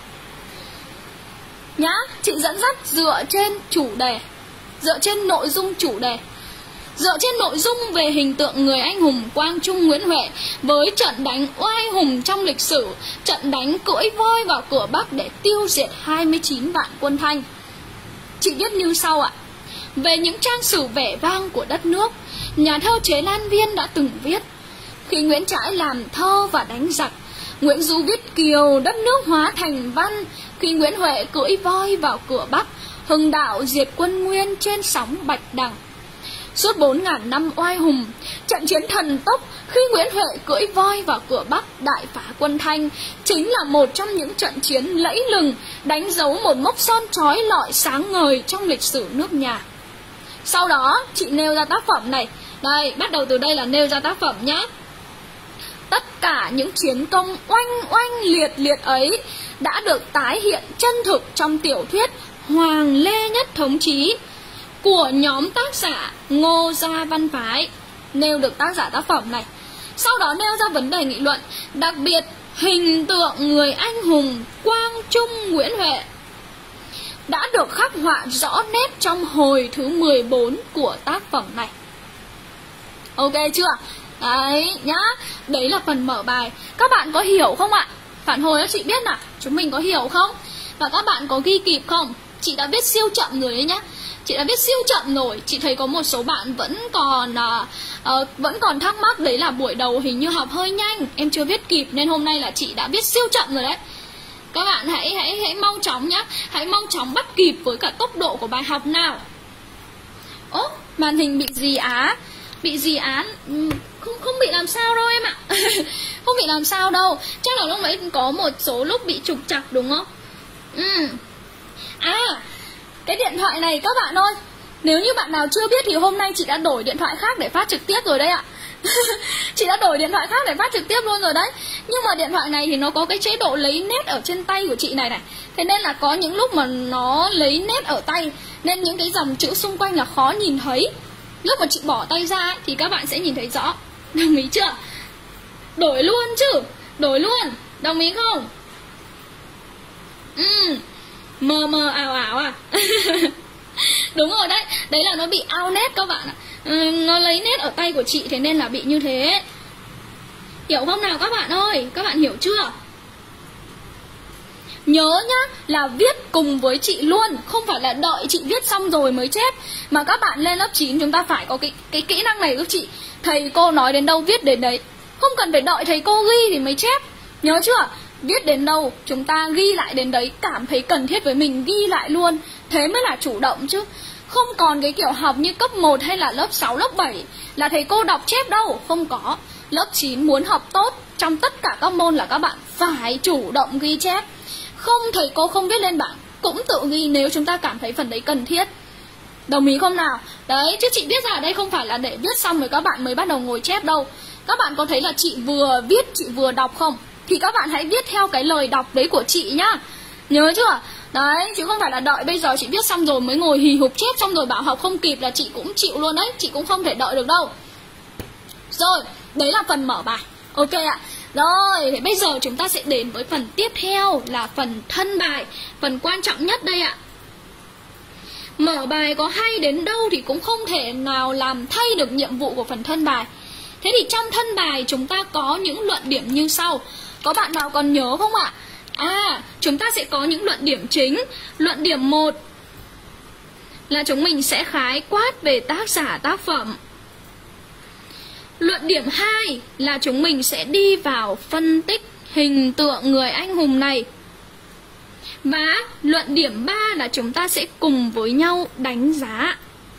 nhá. Chị dẫn dắt dựa trên chủ đề, dựa trên nội dung chủ đề, dựa trên nội dung về hình tượng người anh hùng Quang Trung Nguyễn Huệ với trận đánh oai hùng trong lịch sử, trận đánh cưỡi voi vào cửa Bắc để tiêu diệt hai mươi chín vạn quân Thanh. Chị viết như sau ạ: về những trang sử vẻ vang của đất nước, nhà thơ Chế Lan Viên đã từng viết: khi Nguyễn Trãi làm thơ và đánh giặc, Nguyễn Du viết kiều đất nước hóa thành văn. Khi Nguyễn Huệ cưỡi voi vào cửa Bắc, hưng đạo diệt quân Nguyên trên sóng Bạch Đằng. Suốt bốn ngàn năm oai hùng, trận chiến thần tốc khi Nguyễn Huệ cưỡi voi vào cửa Bắc đại phá quân Thanh chính là một trong những trận chiến lẫy lừng, đánh dấu một mốc son chói lọi sáng ngời trong lịch sử nước nhà. Sau đó chị nêu ra tác phẩm này. Đây, bắt đầu từ đây là nêu ra tác phẩm nhé. Tất cả những chiến công oanh oanh liệt liệt ấy đã được tái hiện chân thực trong tiểu thuyết Hoàng Lê Nhất Thống Chí của nhóm tác giả Ngô Gia Văn Phái. Nêu được tác giả tác phẩm này. Sau đó nêu ra vấn đề nghị luận, đặc biệt hình tượng người anh hùng Quang Trung Nguyễn Huệ đã được khắc họa rõ nét trong hồi thứ mười bốn của tác phẩm này. Ok chưa? Đấy nhá, đấy là phần mở bài. Các bạn có hiểu không ạ? Phản hồi cho chị biết nào, chúng mình có hiểu không? Và các bạn có ghi kịp không? Chị đã viết siêu chậm rồi đấy nhá. Chị đã viết siêu chậm rồi. Chị thấy có một số bạn vẫn còn uh, uh, vẫn còn thắc mắc. Đấy là buổi đầu hình như học hơi nhanh, em chưa viết kịp, nên hôm nay là chị đã viết siêu chậm rồi đấy. Các bạn hãy hãy hãy mau chóng nhá. Hãy mau chóng bắt kịp với cả tốc độ của bài học nào. Ố, màn hình bị gì á? Bị gì án? Không, không bị làm sao đâu em ạ. Không bị làm sao đâu. Chắc là lúc nãy có một số lúc bị trục trặc đúng không? Ừ. À, cái điện thoại này các bạn ơi, Nếu như bạn nào chưa biết thì hôm nay chị đã đổi điện thoại khác để phát trực tiếp rồi đấy ạ. Chị đã đổi điện thoại khác để phát trực tiếp luôn rồi đấy. Nhưng mà điện thoại này thì nó có cái chế độ lấy nét ở trên tay của chị này này. Thế nên là có những lúc mà nó lấy nét ở tay, nên những cái dòng chữ xung quanh là khó nhìn thấy. Lúc mà chị bỏ tay ra ấy, thì các bạn sẽ nhìn thấy rõ. Đồng ý chưa? Đổi luôn chứ. Đổi luôn. Đồng ý không? Ừ. Mờ mờ ảo ảo à. Đúng rồi đấy. Đấy là nó bị out nét các bạn ạ. ừ, Nó lấy nét ở tay của chị, thế nên là bị như thế. Hiểu không nào các bạn ơi? Các bạn hiểu chưa? Nhớ nhá, là viết cùng với chị luôn, không phải là đợi chị viết xong rồi mới chép. Mà các bạn lên lớp chín chúng ta phải có cái, cái kỹ năng này giúp chị. Thầy cô nói đến đâu viết đến đấy, không cần phải đợi thầy cô ghi thì mới chép. Nhớ chưa? Viết đến đâu chúng ta ghi lại đến đấy, cảm thấy cần thiết với mình ghi lại luôn. Thế mới là chủ động chứ. Không còn cái kiểu học như cấp một hay là lớp sáu, lớp bảy là thầy cô đọc chép đâu. Không có. Lớp chín muốn học tốt trong tất cả các môn là các bạn phải chủ động ghi chép. Không, thầy cô không viết lên bảng cũng tự ghi nếu chúng ta cảm thấy phần đấy cần thiết. Đồng ý không nào? Đấy, chứ chị viết ra ở đây không phải là để viết xong rồi các bạn mới bắt đầu ngồi chép đâu. Các bạn có thấy là chị vừa viết, chị vừa đọc không? Thì các bạn hãy viết theo cái lời đọc đấy của chị nhá. Nhớ chưa? Đấy, chứ không phải là đợi bây giờ chị viết xong rồi mới ngồi hì hục chép, xong rồi bảo học không kịp là chị cũng chịu luôn đấy. Chị cũng không thể đợi được đâu. Rồi, đấy là phần mở bài. Ok ạ. Rồi, thế bây giờ chúng ta sẽ đến với phần tiếp theo là phần thân bài. Phần quan trọng nhất đây ạ. Mở bài có hay đến đâu thì cũng không thể nào làm thay được nhiệm vụ của phần thân bài. Thế thì trong thân bài chúng ta có những luận điểm như sau. Có bạn nào còn nhớ không ạ? À, chúng ta sẽ có những luận điểm chính. Luận điểm một là chúng mình sẽ khái quát về tác giả tác phẩm. Luận điểm hai là chúng mình sẽ đi vào phân tích hình tượng người anh hùng này. Và luận điểm ba là chúng ta sẽ cùng với nhau đánh giá.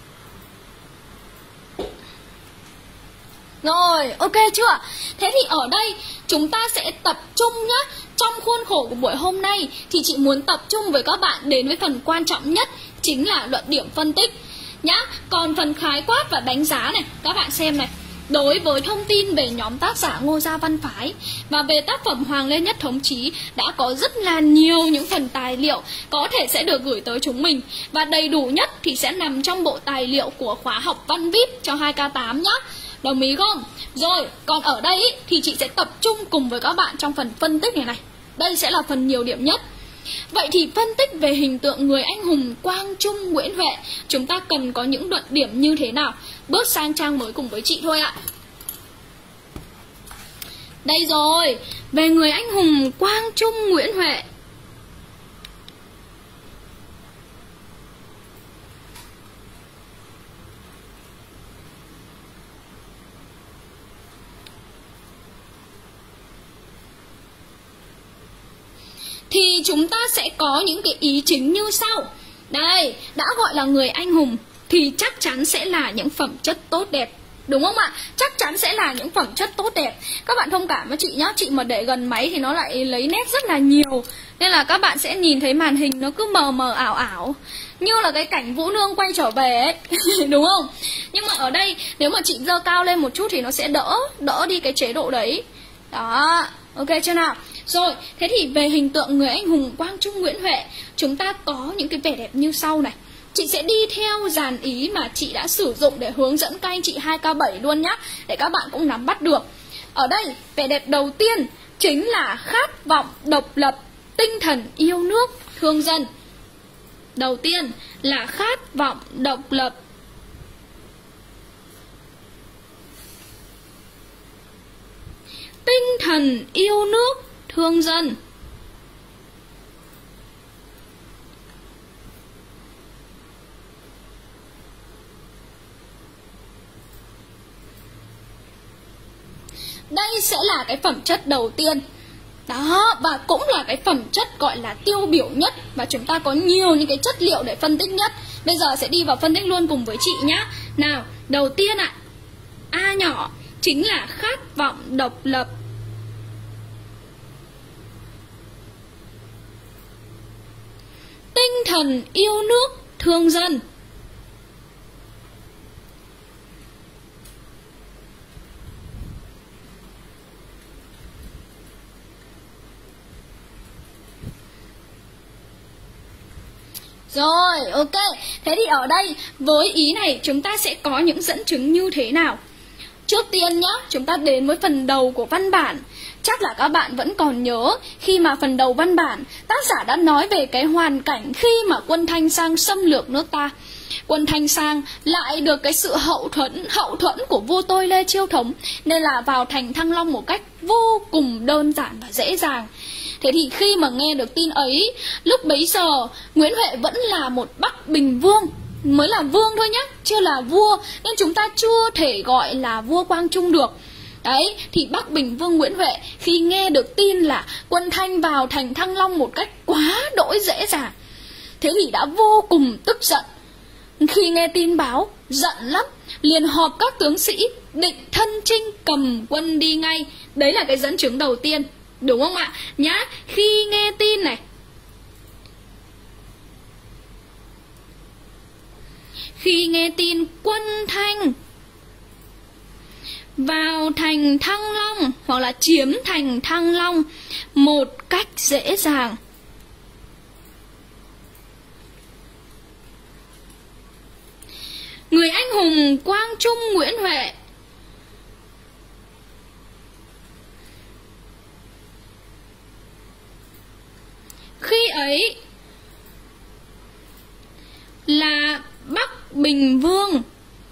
Rồi, ok chưa? Thế thì ở đây chúng ta sẽ tập trung nhá. Trong khuôn khổ của buổi hôm nay thì chị muốn tập trung với các bạn đến với phần quan trọng nhất, chính là luận điểm phân tích nhá. Còn phần khái quát và đánh giá này, các bạn xem này. Đối với thông tin về nhóm tác giả Ngô Gia Văn Phái và về tác phẩm Hoàng Lê Nhất Thống Chí đã có rất là nhiều những phần tài liệu có thể sẽ được gửi tới chúng mình. Và đầy đủ nhất thì sẽ nằm trong bộ tài liệu của khóa học Văn víp cho hai K tám nhá. Đồng ý không? Rồi, còn ở đây ý, thì chị sẽ tập trung cùng với các bạn trong phần phân tích này này. Đây sẽ là phần nhiều điểm nhất. Vậy thì phân tích về hình tượng người anh hùng Quang Trung Nguyễn Huệ, chúng ta cần có những luận điểm như thế nào? Bước sang trang mới cùng với chị thôi ạ. Đây rồi, về người anh hùng Quang Trung Nguyễn Huệ. Thì chúng ta sẽ có những cái ý chính như sau. Đây, đã gọi là người anh hùng thì chắc chắn sẽ là những phẩm chất tốt đẹp. Đúng không ạ? Chắc chắn sẽ là những phẩm chất tốt đẹp. Các bạn thông cảm với chị nhá. Chị mà để gần máy thì nó lại lấy nét rất là nhiều. Nên là các bạn sẽ nhìn thấy màn hình nó cứ mờ mờ ảo ảo, như là cái cảnh Vũ Nương quay trở về ấy. Đúng không? Nhưng mà ở đây nếu mà chị giơ cao lên một chút thì nó sẽ đỡ Đỡ đi cái chế độ đấy. Đó, ok chưa nào? Rồi, thế thì về hình tượng người anh hùng Quang Trung Nguyễn Huệ, chúng ta có những cái vẻ đẹp như sau này. Chị sẽ đi theo dàn ý mà chị đã sử dụng để hướng dẫn các anh chị hai K bảy luôn nhá, để các bạn cũng nắm bắt được. Ở đây, vẻ đẹp đầu tiên chính là khát vọng độc lập, tinh thần yêu nước, thương dân. Đầu tiên là khát vọng độc lập, tinh thần yêu nước, thương dân. Đây sẽ là cái phẩm chất đầu tiên. Đó, và cũng là cái phẩm chất gọi là tiêu biểu nhất. Và chúng ta có nhiều những cái chất liệu để phân tích nhất. Bây giờ sẽ đi vào phân tích luôn cùng với chị nhá. Nào, đầu tiên ạ, A nhỏ chính là khát vọng độc lập, tinh thần yêu nước, thương dân. Rồi, ok. Thế thì ở đây với ý này chúng ta sẽ có những dẫn chứng như thế nào? Trước tiên nhá, chúng ta đến với phần đầu của văn bản. Chắc là các bạn vẫn còn nhớ khi mà phần đầu văn bản tác giả đã nói về cái hoàn cảnh khi mà quân Thanh sang xâm lược nước ta. Quân Thanh sang lại được cái sự hậu thuẫn hậu thuẫn của vua tôi Lê Chiêu Thống, nên là vào thành Thăng Long một cách vô cùng đơn giản và dễ dàng. Thế thì khi mà nghe được tin ấy, lúc bấy giờ Nguyễn Huệ vẫn là một Bắc Bình Vương, mới là vương thôi nhá, chưa là vua, nên chúng ta chưa thể gọi là vua Quang Trung được. Đấy, thì Bắc Bình Vương Nguyễn Huệ khi nghe được tin là quân Thanh vào thành Thăng Long một cách quá đỗi dễ dàng, thế thì đã vô cùng tức giận. Khi nghe tin báo, giận lắm, liền họp các tướng sĩ định thân chinh cầm quân đi ngay. Đấy là cái dẫn chứng đầu tiên, đúng không ạ? Nhá, khi nghe tin này, khi nghe tin quân Thanh vào thành Thăng Long hoặc là chiếm thành Thăng Long một cách dễ dàng, người anh hùng Quang Trung Nguyễn Huệ khi ấy là Bắc Bình Vương,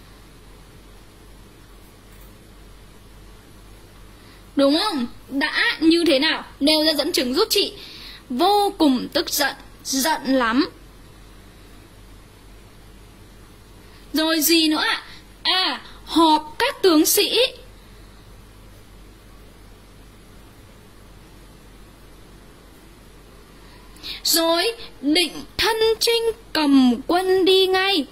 đúng không? Đã như thế nào? Nêu ra dẫn chứng giúp chị. Vô cùng tức giận, giận lắm. Rồi gì nữa ạ? À, họp các tướng sĩ rồi định thân chinh cầm quân đi ngay.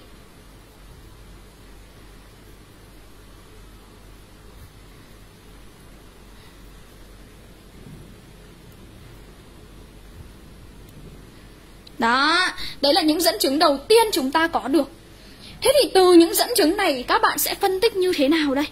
Đó, đấy là những dẫn chứng đầu tiên chúng ta có được. Thế thì từ những dẫn chứng này các bạn sẽ phân tích như thế nào đây?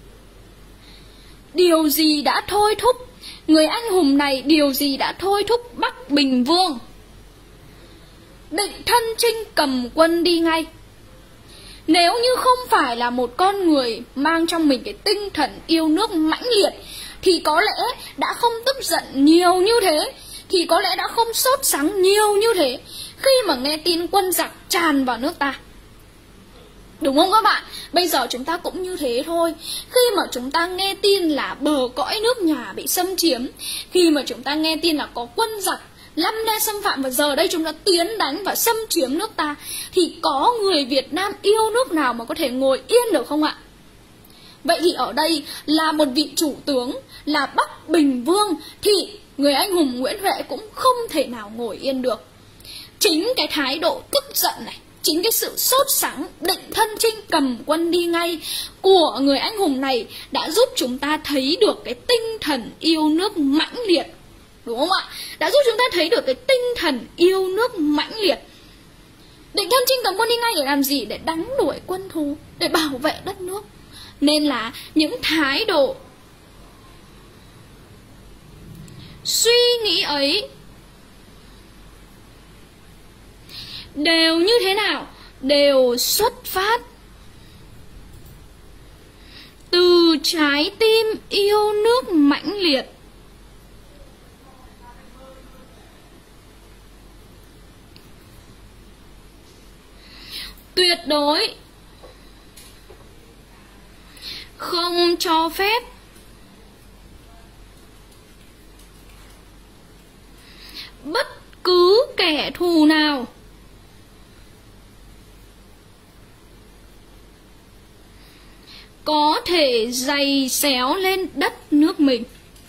Điều gì đã thôi thúc người anh hùng này, điều gì đã thôi thúc Bắc Bình Vương định thân chinh cầm quân đi ngay? Nếu như không phải là một con người mang trong mình cái tinh thần yêu nước mãnh liệt thì có lẽ đã không tức giận nhiều như thế, thì có lẽ đã không sốt sắng nhiều như thế khi mà nghe tin quân giặc tràn vào nước ta. Đúng không các bạn? Bây giờ chúng ta cũng như thế thôi. Khi mà chúng ta nghe tin là bờ cõi nước nhà bị xâm chiếm, khi mà chúng ta nghe tin là có quân giặc lăm le xâm phạm và giờ đây chúng ta tiến đánh và xâm chiếm nước ta, thì có người Việt Nam yêu nước nào mà có thể ngồi yên được không ạ? Vậy thì ở đây là một vị chủ tướng, là Bắc Bình Vương, thì người anh hùng Nguyễn Huệ cũng không thể nào ngồi yên được. Chính cái thái độ tức giận này, chính cái sự sốt sắng định thân chinh cầm quân đi ngay của người anh hùng này đã giúp chúng ta thấy được cái tinh thần yêu nước mãnh liệt. Đúng không ạ? Đã giúp chúng ta thấy được cái tinh thần yêu nước mãnh liệt. Định thân chinh cầm quân đi ngay để làm gì? Để đánh đuổi quân thù, để bảo vệ đất nước. Nên là những thái độ suy nghĩ ấy đều như thế nào? Đều xuất phát từ trái tim yêu nước mãnh liệt. Tuyệt đối không cho phép bất cứ kẻ thù nào có thể giày xéo lên đất nước mình.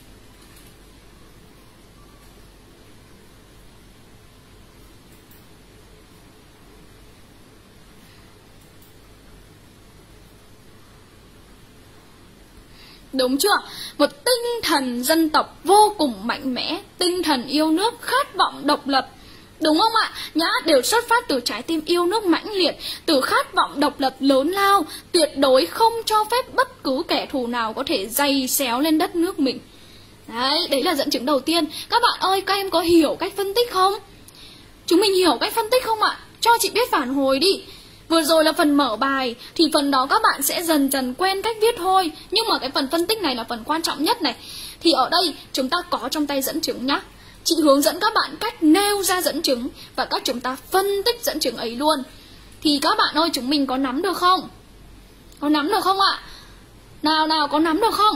Đúng chưa? Một tinh thần dân tộc vô cùng mạnh mẽ, tinh thần yêu nước, khát vọng độc lập. Đúng không ạ? Nhá, đều xuất phát từ trái tim yêu nước mãnh liệt, từ khát vọng độc lập lớn lao, tuyệt đối không cho phép bất cứ kẻ thù nào có thể giày xéo lên đất nước mình. Đấy, đấy là dẫn chứng đầu tiên. Các bạn ơi, các em có hiểu cách phân tích không? Chúng mình hiểu cách phân tích không ạ? cho chị biết phản hồi đi. Vừa rồi là phần mở bài, thì phần đó các bạn sẽ dần dần quen cách viết thôi. Nhưng mà cái phần phân tích này là phần quan trọng nhất này. Thì ở đây chúng ta có trong tay dẫn chứng nhá. Chị hướng dẫn các bạn cách nêu ra dẫn chứng và cách chúng ta phân tích dẫn chứng ấy luôn. Thì các bạn ơi, chúng mình có nắm được không? Có nắm được không ạ? Nào nào, có nắm được không?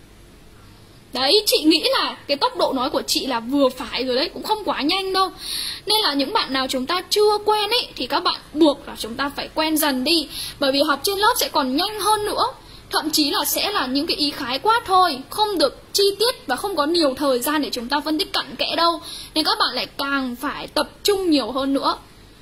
Đấy, chị nghĩ là cái tốc độ nói của chị là vừa phải rồi đấy, cũng không quá nhanh đâu. Nên là những bạn nào chúng ta chưa quen ấy thì các bạn buộc là chúng ta phải quen dần đi. Bởi vì học trên lớp sẽ còn nhanh hơn nữa. Thậm chí là sẽ là những cái ý khái quát thôi, không được chi tiết và không có nhiều thời gian để chúng ta phân tích cặn kẽ đâu. Nên các bạn lại càng phải tập trung nhiều hơn nữa.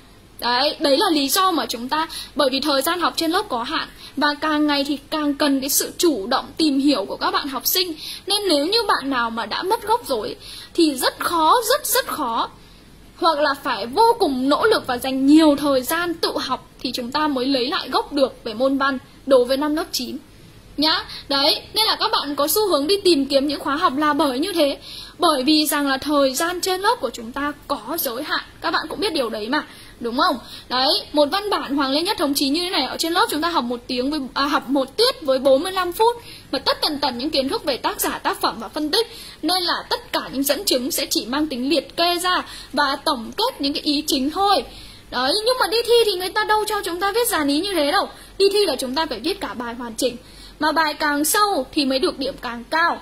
Đấy, đấy là lý do mà chúng ta, bởi vì thời gian học trên lớp có hạn và càng ngày thì càng cần cái sự chủ động tìm hiểu của các bạn học sinh. Nên nếu như bạn nào mà đã mất gốc rồi thì rất khó, rất rất khó, hoặc là phải vô cùng nỗ lực và dành nhiều thời gian tự học thì chúng ta mới lấy lại gốc được về môn văn đối với năm lớp chín nhá. Đấy, nên là các bạn có xu hướng đi tìm kiếm những khóa học là bởi như thế. Bởi vì rằng là thời gian trên lớp của chúng ta có giới hạn. Các bạn cũng biết điều đấy mà, đúng không? Đấy, một văn bản Hoàng Lê Nhất Thống Chí như thế này, ở trên lớp chúng ta học một tiếng với à, học một tiết với bốn mươi lăm phút và tất tần tần những kiến thức về tác giả, tác phẩm và phân tích. Nên là tất cả những dẫn chứng sẽ chỉ mang tính liệt kê ra và tổng kết những cái ý chính thôi. Đấy, nhưng mà đi thi thì người ta đâu cho chúng ta viết dàn ý như thế đâu. Đi thi là chúng ta phải viết cả bài hoàn chỉnh. Mà bài càng sâu thì mới được điểm càng cao.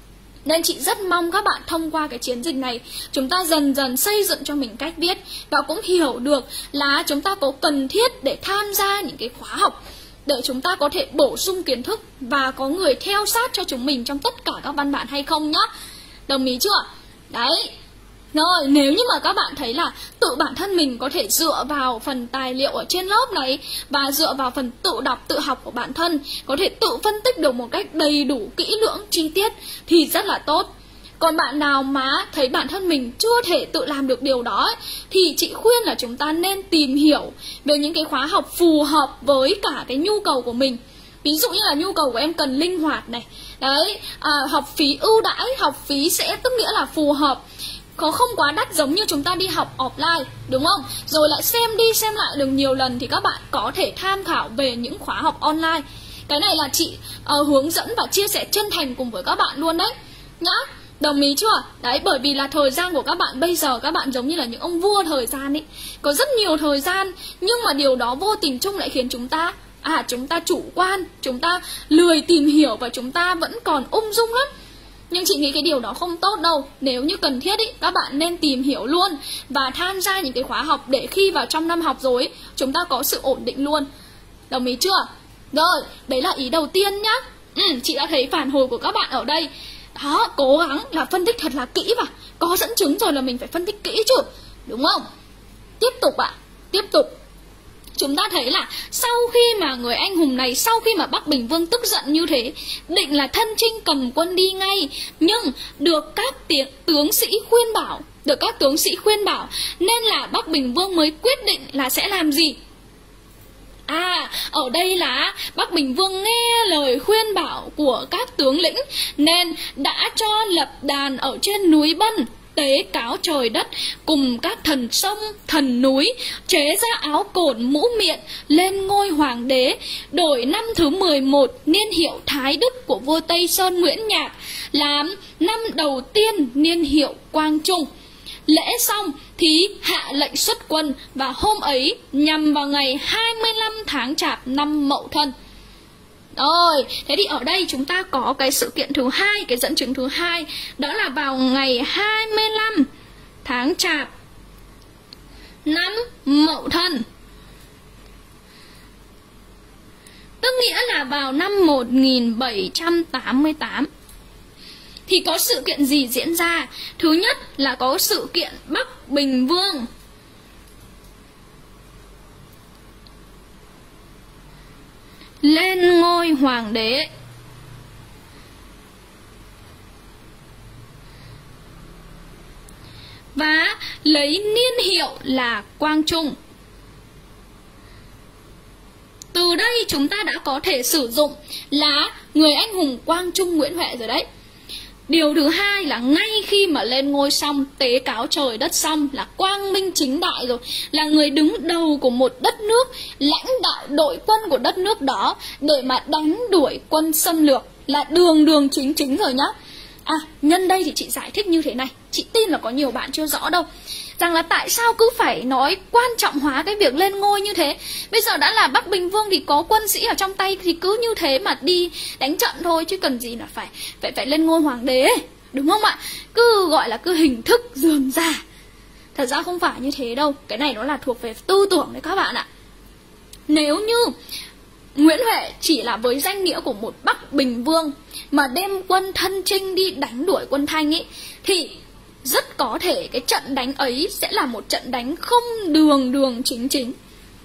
Nên chị rất mong các bạn thông qua cái chiến dịch này, chúng ta dần dần xây dựng cho mình cách viết và cũng hiểu được là chúng ta có cần thiết để tham gia những cái khóa học để chúng ta có thể bổ sung kiến thức và có người theo sát cho chúng mình trong tất cả các văn bản hay không nhá. Đồng ý chưa? Đấy. Rồi, nếu như mà các bạn thấy là tự bản thân mình có thể dựa vào phần tài liệu ở trên lớp này và dựa vào phần tự đọc, tự học của bản thân, có thể tự phân tích được một cách đầy đủ, kỹ lưỡng, chi tiết thì rất là tốt. Còn bạn nào mà thấy bản thân mình chưa thể tự làm được điều đó ấy, thì chị khuyên là chúng ta nên tìm hiểu về những cái khóa học phù hợp với cả cái nhu cầu của mình. Ví dụ như là nhu cầu của em cần linh hoạt này. Đấy, à, học phí ưu đãi, học phí sẽ tức nghĩa là phù hợp, có không quá đắt giống như chúng ta đi học offline, đúng không? Rồi lại xem đi xem lại được nhiều lần thì các bạn có thể tham khảo về những khóa học online. Cái này là chị uh, hướng dẫn và chia sẻ chân thành cùng với các bạn luôn đấy nhá. Đồng ý chưa? Đấy, bởi vì là thời gian của các bạn bây giờ, các bạn giống như là những ông vua thời gian ấy, có rất nhiều thời gian, nhưng mà điều đó vô tình chung lại khiến chúng ta À chúng ta chủ quan, chúng ta lười tìm hiểu và chúng ta vẫn còn ung dung lắm. Nhưng chị nghĩ cái điều đó không tốt đâu. Nếu như cần thiết ý, các bạn nên tìm hiểu luôn và tham gia những cái khóa học để khi vào trong năm học rồi ý, chúng ta có sự ổn định luôn. Đồng ý chưa? Rồi, đấy là ý đầu tiên nhá. ừ, Chị đã thấy phản hồi của các bạn ở đây. Đó, cố gắng là phân tích thật là kỹ vào. Có dẫn chứng rồi là mình phải phân tích kỹ chứ, đúng không? Tiếp tục ạ, à, tiếp tục. Chúng ta thấy là sau khi mà người anh hùng này, sau khi mà Bắc Bình Vương tức giận như thế, định là thân chinh cầm quân đi ngay, nhưng được các tiếng, tướng sĩ khuyên bảo, được các tướng sĩ khuyên bảo, nên là Bắc Bình Vương mới quyết định là sẽ làm gì? À, ở đây là Bắc Bình Vương nghe lời khuyên bảo của các tướng lĩnh, nên đã cho lập đàn ở trên núi Bân, tế cáo trời đất cùng các thần sông, thần núi, chế ra áo cổn mũ miện, lên ngôi hoàng đế, đổi năm thứ mười một niên hiệu Thái Đức của vua Tây Sơn Nguyễn Nhạc làm năm đầu tiên niên hiệu Quang Trung. Lễ xong thì hạ lệnh xuất quân, và hôm ấy nhằm vào ngày hai mươi lăm tháng Chạp năm Mậu Thân. Rồi, thế thì ở đây chúng ta có cái sự kiện thứ hai, cái dẫn chứng thứ hai, đó là vào ngày hai mươi lăm tháng Chạp năm Mậu Thân, tức nghĩa là vào năm một nghìn bảy trăm tám mươi tám. Thì có sự kiện gì diễn ra? Thứ nhất là có sự kiện Bắc Bình Vương lên ngôi hoàng đế. Và lấy niên hiệu là Quang Trung. Từ đây chúng ta đã có thể sử dụng là người anh hùng Quang Trung Nguyễn Huệ rồi đấy. Điều thứ hai là ngay khi mà lên ngôi xong, tế cáo trời đất xong, là quang minh chính đại rồi, là người đứng đầu của một đất nước, lãnh đạo đội quân của đất nước đó để mà đánh đuổi quân xâm lược, là đường đường chính chính rồi nhá. À, nhân đây thì chị giải thích như thế này, chị tin là có nhiều bạn chưa rõ đâu, rằng là tại sao cứ phải nói quan trọng hóa cái việc lên ngôi như thế. Bây giờ đã là Bắc Bình Vương thì có quân sĩ ở trong tay, thì cứ như thế mà đi đánh trận thôi, chứ cần gì là phải phải phải lên ngôi hoàng đế ấy, đúng không ạ? Cứ gọi là cứ hình thức rườm rà. Thật ra không phải như thế đâu, cái này nó là thuộc về tư tưởng đấy các bạn ạ. Nếu như Nguyễn Huệ chỉ là với danh nghĩa của một Bắc Bình Vương mà đem quân thân chinh đi đánh đuổi quân Thanh ấy, thì rất có thể cái trận đánh ấy sẽ là một trận đánh không đường đường chính chính,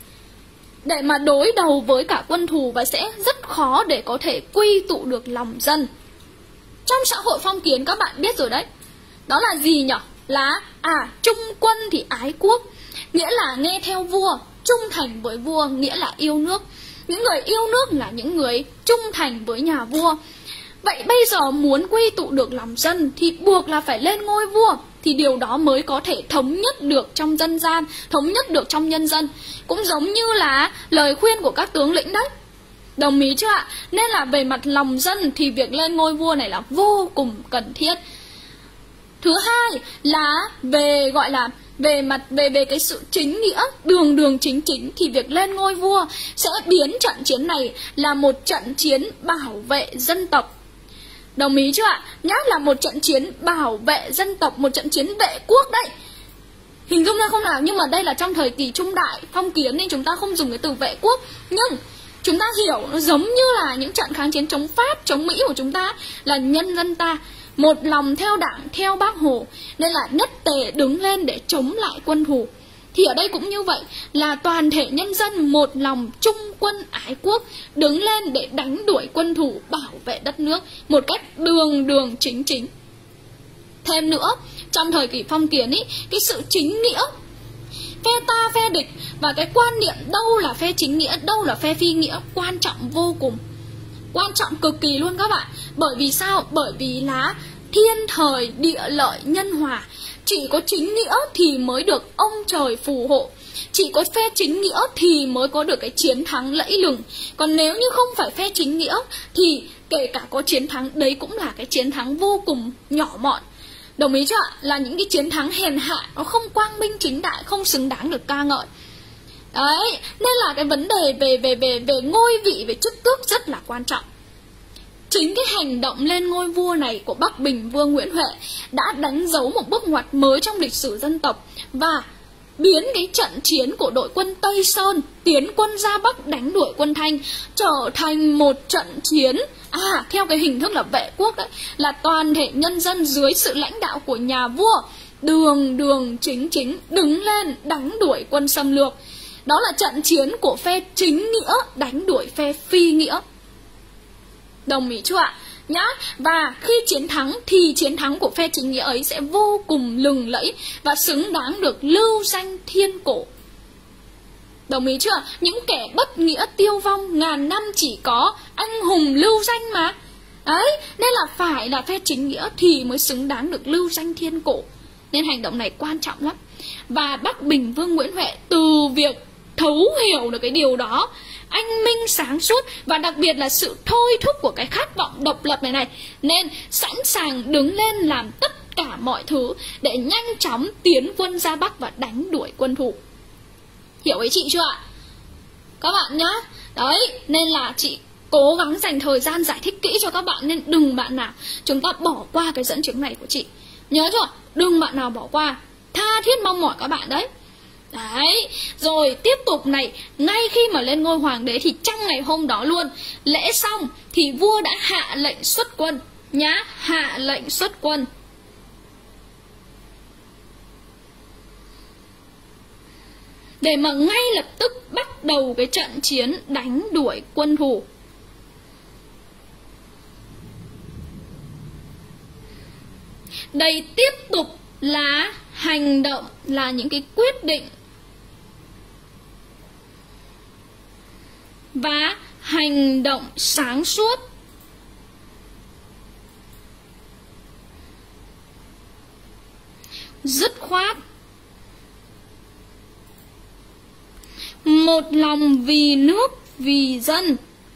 để mà đối đầu với cả quân thù, và sẽ rất khó để có thể quy tụ được lòng dân. Trong xã hội phong kiến các bạn biết rồi đấy, đó là gì nhỉ? Là à trung quân thì ái quốc, nghĩa là nghe theo vua, trung thành với vua nghĩa là yêu nước. Những người yêu nước là những người trung thành với nhà vua. Vậy bây giờ muốn quy tụ được lòng dân thì buộc là phải lên ngôi vua, thì điều đó mới có thể thống nhất được trong dân gian, thống nhất được trong nhân dân. Cũng giống như là lời khuyên của các tướng lĩnh đấy. Đồng ý chưa ạ? Nên là về mặt lòng dân thì việc lên ngôi vua này là vô cùng cần thiết. Thứ hai là về gọi là về mặt về về cái sự chính nghĩa, đường đường chính chính, thì việc lên ngôi vua sẽ biến trận chiến này là một trận chiến bảo vệ dân tộc. Đồng ý chưa ạ? Nhá, là một trận chiến bảo vệ dân tộc, một trận chiến vệ quốc đấy. Hình dung ra không nào? Nhưng mà đây là trong thời kỳ trung đại phong kiến nên chúng ta không dùng cái từ vệ quốc. Nhưng chúng ta hiểu nó giống như là những trận kháng chiến chống Pháp, chống Mỹ của chúng ta, là nhân dân ta một lòng theo Đảng, theo Bác Hồ, nên là nhất tề đứng lên để chống lại quân thù. Thì ở đây cũng như vậy, là toàn thể nhân dân một lòng trung quân ái quốc, đứng lên để đánh đuổi quân thù, bảo vệ đất nước một cách đường đường chính chính. Thêm nữa, trong thời kỳ phong kiến ý, cái sự chính nghĩa, phe ta phe địch, và cái quan niệm đâu là phe chính nghĩa, đâu là phe phi nghĩa quan trọng vô cùng, quan trọng cực kỳ luôn các bạn. Bởi vì sao? Bởi vì là thiên thời địa lợi nhân hòa, chỉ có chính nghĩa thì mới được ông trời phù hộ, chỉ có phe chính nghĩa thì mới có được cái chiến thắng lẫy lừng. Còn nếu như không phải phe chính nghĩa thì kể cả có chiến thắng, đấy cũng là cái chiến thắng vô cùng nhỏ mọn. Đồng ý chưa ạ? Là những cái chiến thắng hèn hạ, nó không quang minh chính đại, không xứng đáng được ca ngợi. Đấy, nên là cái vấn đề về về về về ngôi vị, về chức tước rất là quan trọng. Chính cái hành động lên ngôi vua này của Bắc Bình Vương Nguyễn Huệ đã đánh dấu một bước ngoặt mới trong lịch sử dân tộc, và biến cái trận chiến của đội quân Tây Sơn tiến quân ra Bắc đánh đuổi quân Thanh trở thành một trận chiến à theo cái hình thức là vệ quốc đấy, là toàn thể nhân dân dưới sự lãnh đạo của nhà vua đường đường chính chính đứng lên đánh đuổi quân xâm lược. Đó là trận chiến của phe chính nghĩa đánh đuổi phe phi nghĩa. Đồng ý chưa ạ? Nhá, và khi chiến thắng thì chiến thắng của phe chính nghĩa ấy sẽ vô cùng lừng lẫy và xứng đáng được lưu danh thiên cổ. Đồng ý chưa? Những kẻ bất nghĩa tiêu vong ngàn năm chỉ có anh hùng lưu danh mà. Đấy, nên là phải là phe chính nghĩa thì mới xứng đáng được lưu danh thiên cổ. Nên hành động này quan trọng lắm. Và Bắc Bình Vương Nguyễn Huệ từ việc thấu hiểu được cái điều đó, anh minh sáng suốt, và đặc biệt là sự thôi thúc của cái khát vọng độc lập này này, nên sẵn sàng đứng lên làm tất cả mọi thứ để nhanh chóng tiến quân ra Bắc và đánh đuổi quân thù. Hiểu ý chị chưa ạ? Các bạn nhá. Đấy, nên là chị cố gắng dành thời gian giải thích kỹ cho các bạn, nên đừng bạn nào chúng ta bỏ qua cái dẫn chứng này của chị. Nhớ chưa? Đừng bạn nào bỏ qua. Tha thiết mong mỏi các bạn đấy. Đấy, rồi tiếp tục này, ngay khi mà lên ngôi hoàng đế thì trong ngày hôm đó luôn, lễ xong thì vua đã hạ lệnh xuất quân nhá, hạ lệnh xuất quân. Để mà ngay lập tức bắt đầu cái trận chiến đánh đuổi quân thù. Đây tiếp tục là hành động, là những cái quyết định và hành động sáng suốt dứt khoát, một lòng vì nước, vì dân.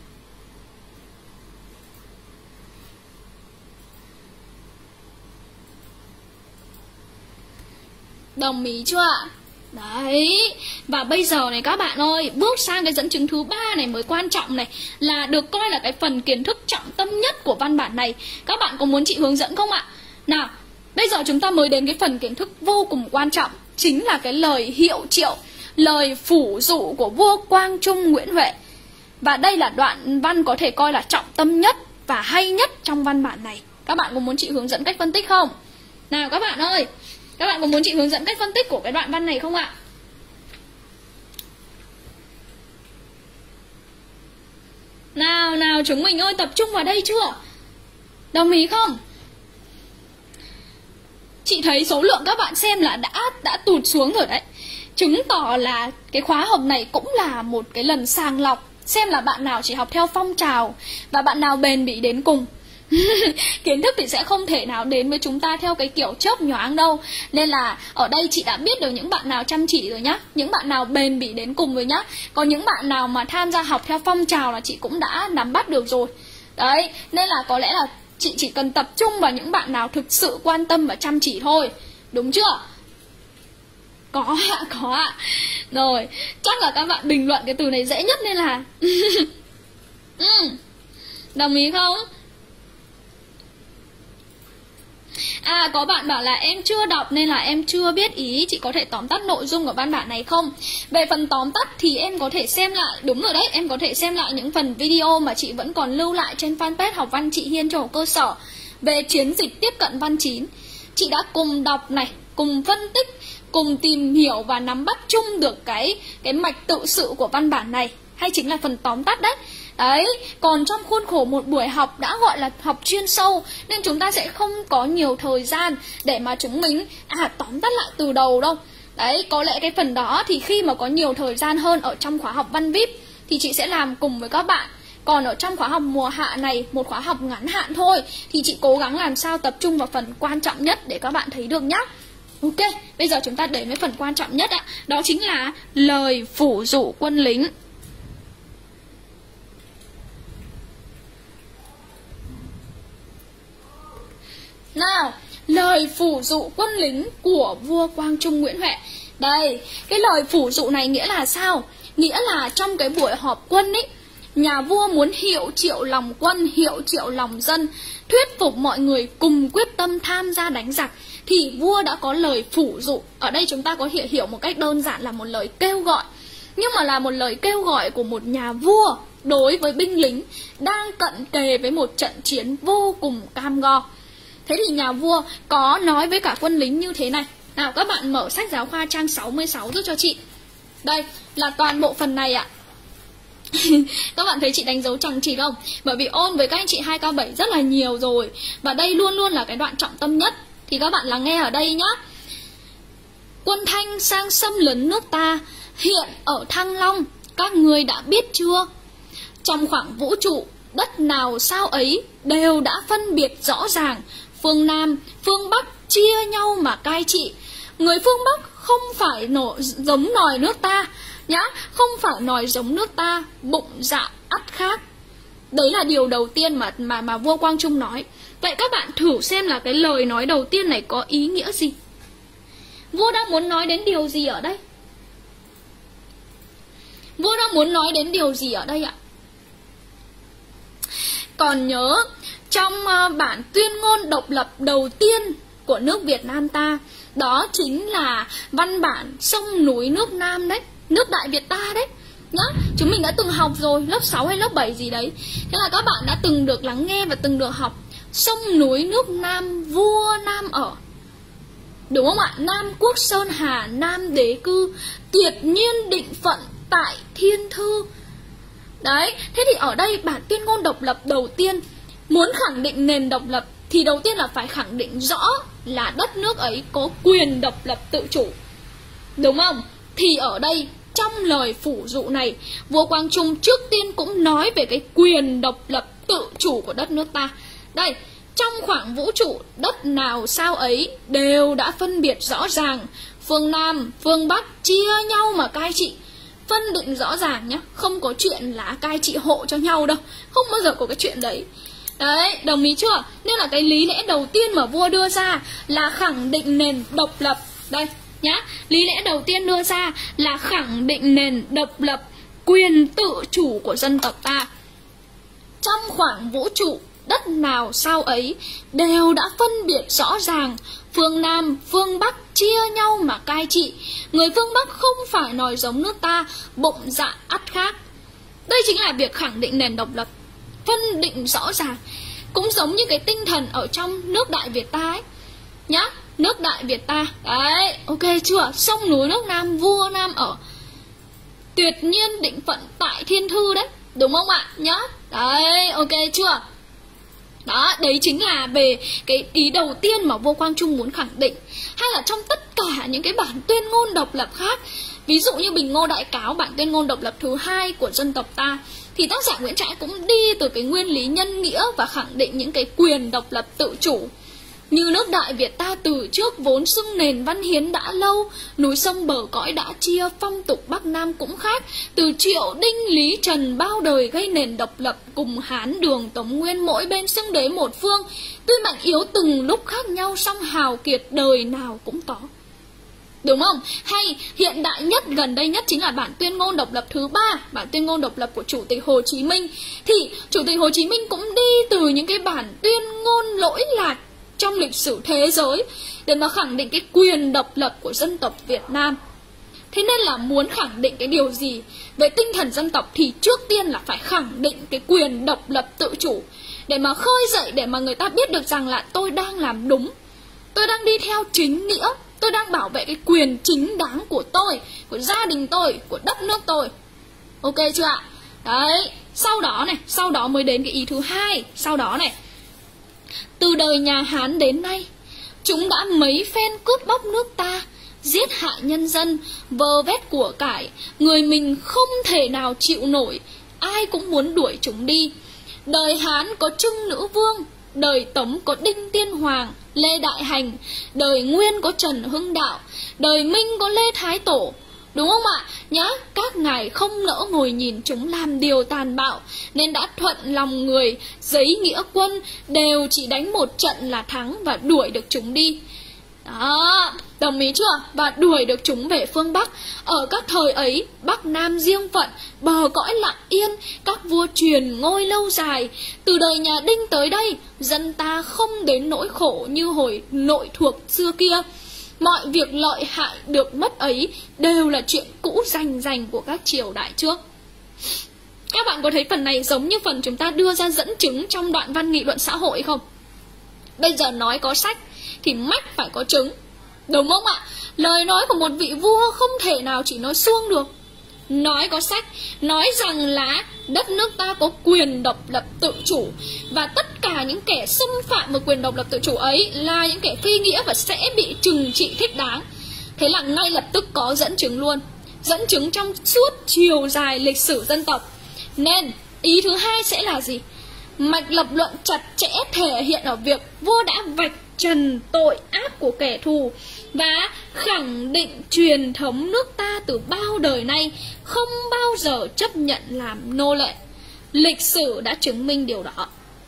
Đồng ý chưa ạ? Đấy. Và bây giờ này các bạn ơi, bước sang cái dẫn chứng thứ ba này mới quan trọng này, là được coi là cái phần kiến thức trọng tâm nhất của văn bản này. Các bạn có muốn chị hướng dẫn không ạ? Nào, bây giờ chúng ta mới đến cái phần kiến thức vô cùng quan trọng, chính là cái lời hiệu triệu, lời phủ dụ của vua Quang Trung Nguyễn Huệ. Và đây là đoạn văn có thể coi là trọng tâm nhất và hay nhất trong văn bản này. Các bạn có muốn chị hướng dẫn cách phân tích không? Nào các bạn ơi, các bạn có muốn chị hướng dẫn cách phân tích của cái đoạn văn này không ạ? Nào, nào chúng mình ơi, tập trung vào đây chưa? Đồng ý không? Chị thấy số lượng các bạn xem là đã đã tụt xuống rồi đấy. Chứng tỏ là cái khóa học này cũng là một cái lần sàng lọc, xem là bạn nào chỉ học theo phong trào và bạn nào bền bỉ đến cùng. Kiến thức thì sẽ không thể nào đến với chúng ta theo cái kiểu chớp nhoáng đâu. Nên là ở đây chị đã biết được những bạn nào chăm chỉ rồi nhá, những bạn nào bền bỉ đến cùng rồi nhá. Còn những bạn nào mà tham gia học theo phong trào là chị cũng đã nắm bắt được rồi. Đấy, nên là có lẽ là chị chỉ cần tập trung vào những bạn nào thực sự quan tâm và chăm chỉ thôi. Đúng chưa? Có ạ, có ạ. Rồi, chắc là các bạn bình luận cái từ này dễ nhất nên là ừ. Đồng ý không? À, có bạn bảo là em chưa đọc nên là em chưa biết ý, chị có thể tóm tắt nội dung của văn bản này không? Về phần tóm tắt thì em có thể xem lại, đúng rồi đấy, em có thể xem lại những phần video mà chị vẫn còn lưu lại trên fanpage Học Văn Chị Hiên Trung học cơ sở về chiến dịch tiếp cận văn chín. Chị đã cùng đọc này, cùng phân tích, cùng tìm hiểu và nắm bắt chung được cái cái mạch tự sự của văn bản này, hay chính là phần tóm tắt đấy. Đấy, còn trong khuôn khổ một buổi học đã gọi là học chuyên sâu nên chúng ta sẽ không có nhiều thời gian để mà chúng mình à tóm tắt lại từ đầu đâu. Đấy, có lẽ cái phần đó thì khi mà có nhiều thời gian hơn ở trong khóa học Văn víp thì chị sẽ làm cùng với các bạn. Còn ở trong khóa học mùa hạ này, một khóa học ngắn hạn thôi, thì chị cố gắng làm sao tập trung vào phần quan trọng nhất để các bạn thấy được nhá. Ok, bây giờ chúng ta đến với phần quan trọng nhất ạ. Đó chính là lời phủ dụ quân lính. Nào, lời phủ dụ quân lính của vua Quang Trung Nguyễn Huệ. Đây, cái lời phủ dụ này nghĩa là sao? Nghĩa là trong cái buổi họp quân ấy, nhà vua muốn hiệu triệu lòng quân, hiệu triệu lòng dân, thuyết phục mọi người cùng quyết tâm tham gia đánh giặc, thì vua đã có lời phủ dụ. Ở đây chúng ta có thể hiểu một cách đơn giản là một lời kêu gọi, nhưng mà là một lời kêu gọi của một nhà vua đối với binh lính đang cận kề với một trận chiến vô cùng cam go. Thế thì nhà vua có nói với cả quân lính như thế này. Nào các bạn mở sách giáo khoa trang sáu mươi sáu giúp cho chị. Đây là toàn bộ phần này ạ. Các bạn thấy chị đánh dấu chẳng chỉ không? Bởi vì ôn với các anh chị hai K bảy rất là nhiều rồi. Và đây luôn luôn là cái đoạn trọng tâm nhất. Thì các bạn lắng nghe ở đây nhá. Quân Thanh sang xâm lấn nước ta, hiện ở Thăng Long, các người đã biết chưa? Trong khoảng vũ trụ, đất nào sao ấy đều đã phân biệt rõ ràng. Phương Nam, phương Bắc chia nhau mà cai trị. Người phương Bắc không phải nổ, giống nòi nước ta nhá, không phải nòi giống nước ta, bụng dạ ắt khác. Đấy là điều đầu tiên mà mà mà vua Quang Trung nói. Vậy các bạn thử xem là cái lời nói đầu tiên này có ý nghĩa gì? Vua đang muốn nói đến điều gì ở đây? Vua đang muốn nói đến điều gì ở đây ạ? Còn nhớ trong bản tuyên ngôn độc lập đầu tiên của nước Việt Nam ta, đó chính là văn bản sông núi nước Nam đấy, nước Đại Việt ta đấy nhá. Chúng mình đã từng học rồi, lớp sáu hay lớp bảy gì đấy. Thế là các bạn đã từng được lắng nghe và từng được học sông núi nước Nam, vua Nam ở. Đúng không ạ? Nam quốc sơn hà, Nam đế cư, tuyệt nhiên định phận tại thiên thư. Đấy, thế thì ở đây bản tuyên ngôn độc lập đầu tiên muốn khẳng định nền độc lập thì đầu tiên là phải khẳng định rõ là đất nước ấy có quyền độc lập tự chủ. Đúng không? Thì ở đây trong lời phủ dụ này, vua Quang Trung trước tiên cũng nói về cái quyền độc lập tự chủ của đất nước ta. Đây, Trong khoảng vũ trụ, đất nào sao ấy đều đã phân biệt rõ ràng, phương Nam, phương Bắc chia nhau mà cai trị. Phân định rõ ràng nhá, không có chuyện là cai trị hộ cho nhau đâu, không bao giờ có cái chuyện đấy. Đấy, đồng ý chưa? Nên là cái lý lẽ đầu tiên mà vua đưa ra là khẳng định nền độc lập. Đây nhá, lý lẽ đầu tiên đưa ra là khẳng định nền độc lập, quyền tự chủ của dân tộc ta. Trong khoảng vũ trụ, đất nào sao ấy đều đã phân biệt rõ ràng, phương Nam, phương Bắc chia nhau mà cai trị. Người phương Bắc không phải nói giống nước ta, bụng dạ ắt khác. Đây chính là việc khẳng định nền độc lập, phân định rõ ràng. Cũng giống như cái tinh thần ở trong nước Đại Việt ta ấy nhá, nước Đại Việt ta. Đấy, ok chưa? Sông núi nước Nam, vua Nam ở, tuyệt nhiên định phận tại thiên thư đấy, đúng không ạ? Nhá, đấy, ok chưa? Đó, đấy chính là về cái ý đầu tiên mà vua Quang Trung muốn khẳng định. Hay là trong tất cả những cái bản tuyên ngôn độc lập khác, ví dụ như Bình Ngô Đại Cáo, bản tuyên ngôn độc lập thứ hai của dân tộc ta, thì tác giả Nguyễn Trãi cũng đi từ cái nguyên lý nhân nghĩa và khẳng định những cái quyền độc lập tự chủ. Như nước Đại Việt ta từ trước vốn xưng nền văn hiến đã lâu, núi sông bờ cõi đã chia, phong tục Bắc Nam cũng khác. Từ Triệu, Đinh, Lý, Trần bao đời gây nền độc lập, cùng Hán, Đường, Tống, Nguyên mỗi bên xưng đế một phương. Tuy mạnh yếu từng lúc khác nhau, song hào kiệt đời nào cũng có. Đúng không? Hay hiện đại nhất, gần đây nhất chính là bản tuyên ngôn độc lập thứ ba, bản tuyên ngôn độc lập của Chủ tịch Hồ Chí Minh. Thì Chủ tịch Hồ Chí Minh cũng đi từ những cái bản tuyên ngôn lỗi lạc trong lịch sử thế giới để mà khẳng định cái quyền độc lập của dân tộc Việt Nam. Thế nên là muốn khẳng định cái điều gì về tinh thần dân tộc thì trước tiên là phải khẳng định cái quyền độc lập tự chủ, để mà khơi dậy, để mà người ta biết được rằng là tôi đang làm đúng, tôi đang đi theo chính nghĩa, tôi đang bảo vệ cái quyền chính đáng của tôi, của gia đình tôi, của đất nước tôi. Ok chưa ạ? Đấy, sau đó này, sau đó mới đến cái ý thứ hai, sau đó này. Từ đời nhà Hán đến nay, chúng đã mấy phen cướp bóc nước ta, giết hại nhân dân, vơ vét của cải, người mình không thể nào chịu nổi, ai cũng muốn đuổi chúng đi. Đời Hán có Trưng Nữ Vương, đời Tống có Đinh Tiên Hoàng, Lê Đại Hành, đời Nguyên có Trần Hưng Đạo, đời Minh có Lê Thái Tổ. Đúng không ạ? Nhá, các ngài không nỡ ngồi nhìn chúng làm điều tàn bạo, nên đã thuận lòng người, giấy nghĩa quân, đều chỉ đánh một trận là thắng và đuổi được chúng đi. Đó, đồng ý chưa? Và đuổi được chúng về phương Bắc. Ở các thời ấy, Bắc Nam riêng phận, bờ cõi lặng yên, các vua truyền ngôi lâu dài. Từ đời nhà Đinh tới đây, dân ta không đến nỗi khổ như hồi nội thuộc xưa kia. Mọi việc lợi hại được mất ấy đều là chuyện cũ rành rành của các triều đại trước. Các bạn có thấy phần này giống như phần chúng ta đưa ra dẫn chứng trong đoạn văn nghị luận xã hội không? Bây giờ nói có sách thì mách phải có chứng, đúng không ạ? Lời nói của một vị vua không thể nào chỉ nói suông được. Nói có sách, nói rằng là đất nước ta có quyền độc lập tự chủ, và tất cả những kẻ xâm phạm vào quyền độc lập tự chủ ấy là những kẻ phi nghĩa và sẽ bị trừng trị thích đáng. Thế là ngay lập tức có dẫn chứng luôn, dẫn chứng trong suốt chiều dài lịch sử dân tộc. Nên ý thứ hai sẽ là gì? Mạch lập luận chặt chẽ thể hiện ở việc vua đã vạch trần tội ác của kẻ thù và khẳng định truyền thống nước ta từ bao đời nay không bao giờ chấp nhận làm nô lệ. Lịch sử đã chứng minh điều đó.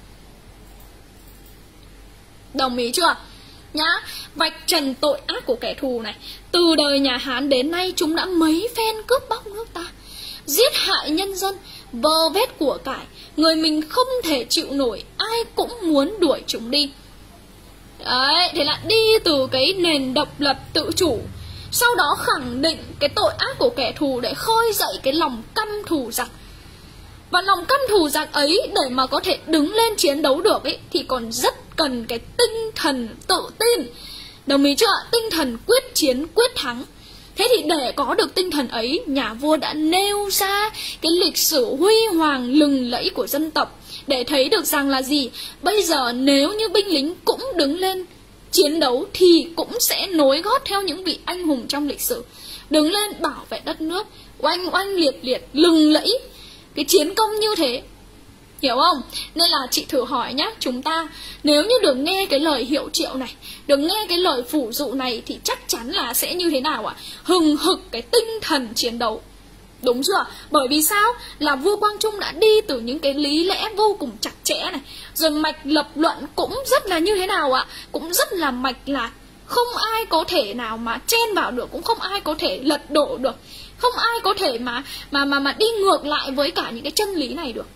Đồng ý chưa? Nhá, vạch trần tội ác của kẻ thù này. Từ đời nhà Hán đến nay chúng đã mấy phen cướp bóc nước ta, giết hại nhân dân, vơ vét của cải, người mình không thể chịu nổi, ai cũng muốn đuổi chúng đi. Đấy, thế là đi từ cái nền độc lập tự chủ, sau đó khẳng định cái tội ác của kẻ thù để khơi dậy cái lòng căm thù giặc. Và lòng căm thù giặc ấy để mà có thể đứng lên chiến đấu được ấy, thì còn rất cần cái tinh thần tự tin. Đồng ý chưa? Tinh thần quyết chiến quyết thắng. Thế thì để có được tinh thần ấy, nhà vua đã nêu ra cái lịch sử huy hoàng lừng lẫy của dân tộc, để thấy được rằng là gì? Bây giờ nếu như binh lính cũng đứng lên chiến đấu thì cũng sẽ nối gót theo những vị anh hùng trong lịch sử, đứng lên bảo vệ đất nước, oanh oanh liệt liệt lừng lẫy cái chiến công như thế. Hiểu không? Nên là chị thử hỏi nhá, chúng ta nếu như được nghe cái lời hiệu triệu này, được nghe cái lời phủ dụ này thì chắc chắn là sẽ như thế nào ạ? Hừng hực cái tinh thần chiến đấu. Đúng chưa? Bởi vì sao? Là vua Quang Trung đã đi từ những cái lý lẽ vô cùng chặt chẽ này, rồi mạch lập luận cũng rất là như thế nào ạ? Cũng rất là mạch lạc. Không ai có thể nào mà chen vào được, cũng không ai có thể lật đổ được, không ai có thể mà mà mà mà đi ngược lại với cả những cái chân lý này được.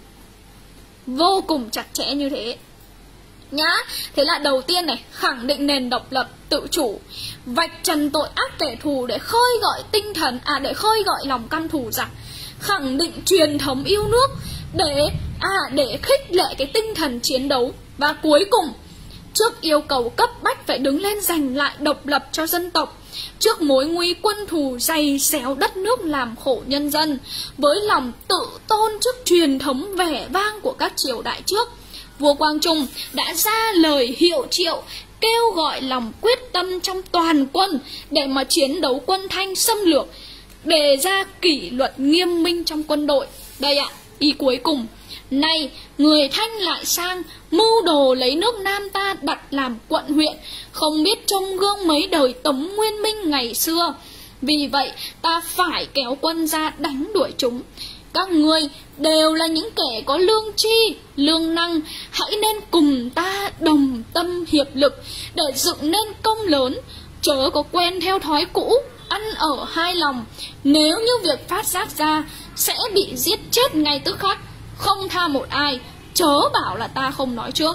Vô cùng chặt chẽ như thế nhá. Thế là đầu tiên này, khẳng định nền độc lập tự chủ, vạch trần tội ác kẻ thù để khơi gọi tinh thần à để khơi gọi lòng căm thù giặc, khẳng định truyền thống yêu nước để à để khích lệ cái tinh thần chiến đấu, và cuối cùng trước yêu cầu cấp bách phải đứng lên giành lại độc lập cho dân tộc, trước mối nguy quân thù dày xéo đất nước làm khổ nhân dân, với lòng tự tôn trước truyền thống vẻ vang của các triều đại trước, vua Quang Trung đã ra lời hiệu triệu kêu gọi lòng quyết tâm trong toàn quân để mà chiến đấu quân Thanh xâm lược, đề ra kỷ luật nghiêm minh trong quân đội. Đây ạ, ý cuối cùng: này người Thanh lại sang mưu đồ lấy nước Nam ta đặt làm quận huyện, không biết trông gương mấy đời Tống Nguyên Minh ngày xưa. Vì vậy ta phải kéo quân ra đánh đuổi chúng. Các ngươi đều là những kẻ có lương tri, lương năng, hãy nên cùng ta đồng tâm hiệp lực để dựng nên công lớn, chớ có quen theo thói cũ, ăn ở hai lòng. Nếu như việc phát giác ra sẽ bị giết chết ngay tức khắc, không tha một ai, chớ bảo là ta không nói trước.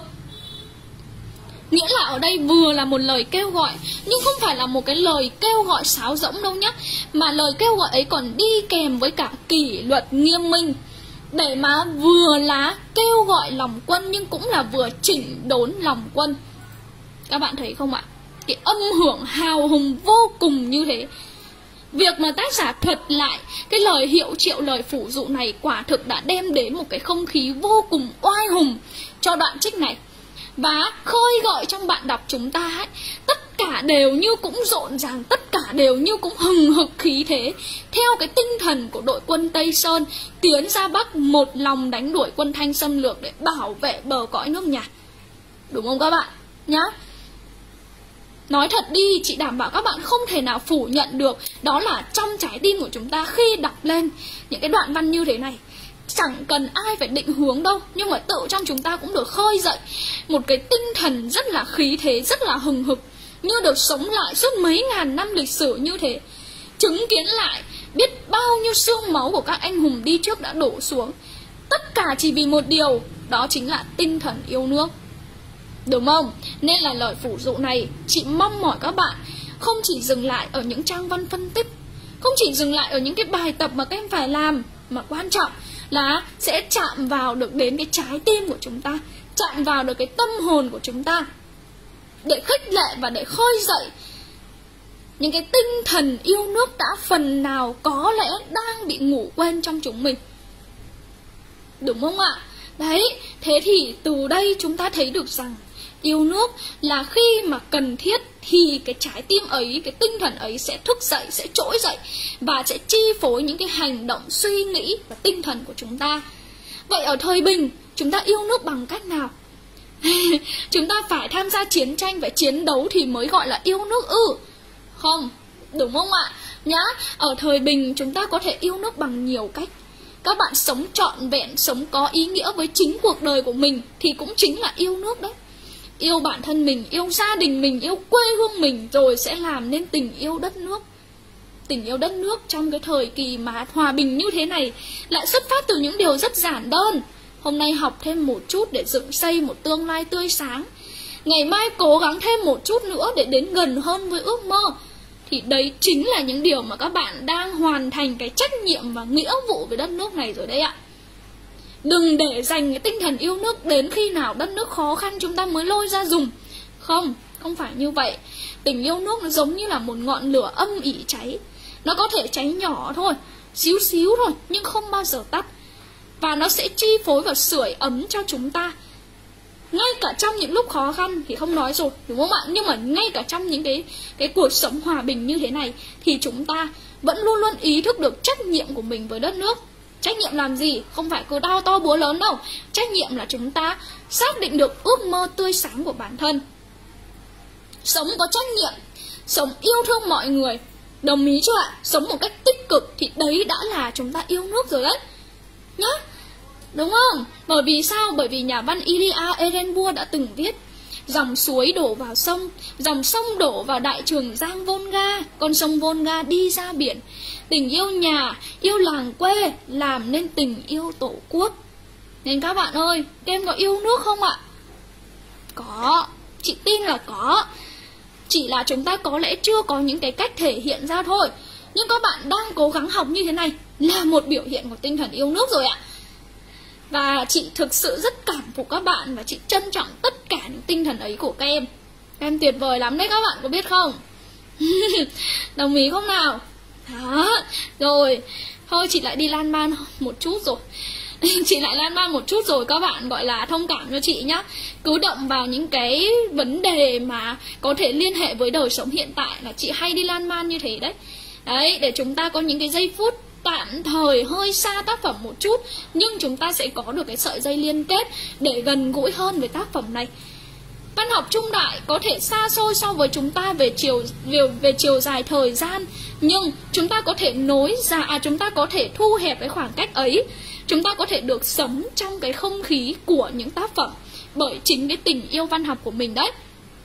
Nghĩa là ở đây vừa là một lời kêu gọi, nhưng không phải là một cái lời kêu gọi sáo rỗng đâu nhé, mà lời kêu gọi ấy còn đi kèm với cả kỷ luật nghiêm minh, để mà vừa là kêu gọi lòng quân nhưng cũng là vừa chỉnh đốn lòng quân. Các bạn thấy không ạ? Cái âm hưởng hào hùng vô cùng như thế. Việc mà tác giả thuật lại cái lời hiệu triệu, lời phủ dụ này quả thực đã đem đến một cái không khí vô cùng oai hùng cho đoạn trích này, và khơi gọi trong bạn đọc chúng ta ấy, tất cả đều như cũng rộn ràng, tất cả đều như cũng hừng hực khí thế, theo cái tinh thần của đội quân Tây Sơn tiến ra Bắc một lòng đánh đuổi quân Thanh xâm lược để bảo vệ bờ cõi nước nhà. Đúng không các bạn nhá? Nói thật đi, chị đảm bảo các bạn không thể nào phủ nhận được, đó là trong trái tim của chúng ta khi đọc lên những cái đoạn văn như thế này, chẳng cần ai phải định hướng đâu, nhưng mà tự trong chúng ta cũng được khơi dậy một cái tinh thần rất là khí thế, rất là hừng hực, như được sống lại suốt mấy ngàn năm lịch sử như thế, chứng kiến lại biết bao nhiêu xương máu của các anh hùng đi trước đã đổ xuống, tất cả chỉ vì một điều, đó chính là tinh thần yêu nước. Đúng không? Nên là lời phủ dụ này chị mong mỏi các bạn không chỉ dừng lại ở những trang văn phân tích, không chỉ dừng lại ở những cái bài tập mà các em phải làm, mà quan trọng là sẽ chạm vào được đến cái trái tim của chúng ta, chạm vào được cái tâm hồn của chúng ta, để khích lệ và để khơi dậy những cái tinh thần yêu nước đã phần nào có lẽ đang bị ngủ quên trong chúng mình. Đúng không ạ? Đấy, thế thì từ đây chúng ta thấy được rằng yêu nước là khi mà cần thiết thì cái trái tim ấy, cái tinh thần ấy sẽ thức dậy, sẽ trỗi dậy và sẽ chi phối những cái hành động, suy nghĩ và tinh thần của chúng ta. Vậy ở thời bình chúng ta yêu nước bằng cách nào? Chúng ta phải tham gia chiến tranh, phải chiến đấu thì mới gọi là yêu nước ư? Không, đúng không ạ? Nhá, ở thời bình chúng ta có thể yêu nước bằng nhiều cách. Các bạn sống trọn vẹn, sống có ý nghĩa với chính cuộc đời của mình thì cũng chính là yêu nước đấy. Yêu bản thân mình, yêu gia đình mình, yêu quê hương mình, rồi sẽ làm nên tình yêu đất nước. Tình yêu đất nước trong cái thời kỳ mà hòa bình như thế này lại xuất phát từ những điều rất giản đơn. Hôm nay học thêm một chút để dựng xây một tương lai tươi sáng, ngày mai cố gắng thêm một chút nữa để đến gần hơn với ước mơ. Thì đấy chính là những điều mà các bạn đang hoàn thành cái trách nhiệm và nghĩa vụ với đất nước này rồi đấy ạ. Đừng để dành cái tinh thần yêu nước đến khi nào đất nước khó khăn chúng ta mới lôi ra dùng. Không, không phải như vậy. Tình yêu nước nó giống như là một ngọn lửa âm ỉ cháy. Nó có thể cháy nhỏ thôi, xíu xíu thôi, nhưng không bao giờ tắt. Và nó sẽ chi phối và sưởi ấm cho chúng ta. Ngay cả trong những lúc khó khăn thì không nói rồi, đúng không ạ? Nhưng mà ngay cả trong những cái, cái cuộc sống hòa bình như thế này thì chúng ta vẫn luôn luôn ý thức được trách nhiệm của mình với đất nước. Trách nhiệm làm gì? Không phải cứ đao to búa lớn đâu. Trách nhiệm là chúng ta xác định được ước mơ tươi sáng của bản thân, sống có trách nhiệm, sống yêu thương mọi người. Đồng ý chưa ạ? Sống một cách tích cực thì đấy đã là chúng ta yêu nước rồi đấy nhá. Đúng không? Bởi vì sao? Bởi vì nhà văn Ilya Ehrenburg đã từng viết: dòng suối đổ vào sông, dòng sông đổ vào đại trường giang Volga, con sông Volga đi ra biển. Tình yêu nhà, yêu làng quê làm nên tình yêu tổ quốc. Nên các bạn ơi, các em có yêu nước không ạ? Có, chị tin là có. Chỉ là chúng ta có lẽ chưa có những cái cách thể hiện ra thôi. Nhưng các bạn đang cố gắng học như thế này là một biểu hiện của tinh thần yêu nước rồi ạ. Và chị thực sự rất cảm phục các bạn, và chị trân trọng tất cả những tinh thần ấy của các em. Các em tuyệt vời lắm đấy, các bạn có biết không? Đồng ý không nào? Đó, rồi, thôi chị lại đi lan man một chút rồi. Chị lại lan man một chút rồi, các bạn gọi là thông cảm cho chị nhá. Cứ động vào những cái vấn đề mà có thể liên hệ với đời sống hiện tại là chị hay đi lan man như thế đấy. Đấy, để chúng ta có những cái giây phút tạm thời hơi xa tác phẩm một chút, nhưng chúng ta sẽ có được cái sợi dây liên kết để gần gũi hơn với tác phẩm này. Văn học trung đại có thể xa xôi so với chúng ta về chiều về, về chiều dài thời gian, nhưng chúng ta có thể nối ra à, chúng ta có thể thu hẹp cái khoảng cách ấy. Chúng ta có thể được sống trong cái không khí của những tác phẩm bởi chính cái tình yêu văn học của mình đấy.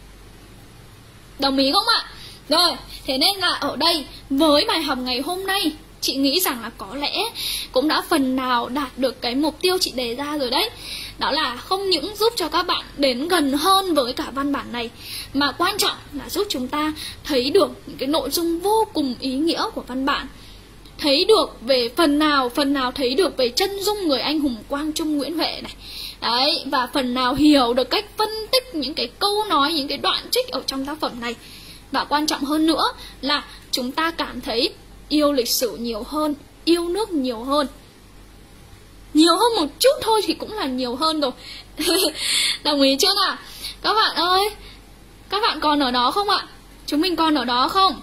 Đồng ý không ạ? Rồi, thế nên là ở đây với bài học ngày hôm nay, chị nghĩ rằng là có lẽ cũng đã phần nào đạt được cái mục tiêu chị đề ra rồi đấy. Đó là không những giúp cho các bạn đến gần hơn với cả văn bản này, mà quan trọng là giúp chúng ta thấy được những cái nội dung vô cùng ý nghĩa của văn bản. Thấy được về phần nào, phần nào thấy được về chân dung người anh hùng Quang Trung Nguyễn Huệ này. Đấy, và phần nào hiểu được cách phân tích những cái câu nói, những cái đoạn trích ở trong tác phẩm này. Và quan trọng hơn nữa là chúng ta cảm thấy yêu lịch sử nhiều hơn, yêu nước nhiều hơn. Nhiều hơn một chút thôi thì cũng là nhiều hơn rồi. Đồng ý chưa nào? Các bạn ơi, các bạn còn ở đó không ạ? Chúng mình còn ở đó không?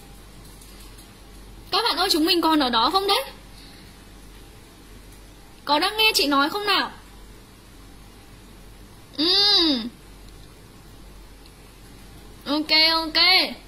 Các bạn ơi, chúng mình còn ở đó không đấy? Có đang nghe chị nói không nào? Uhm. Ok, ok.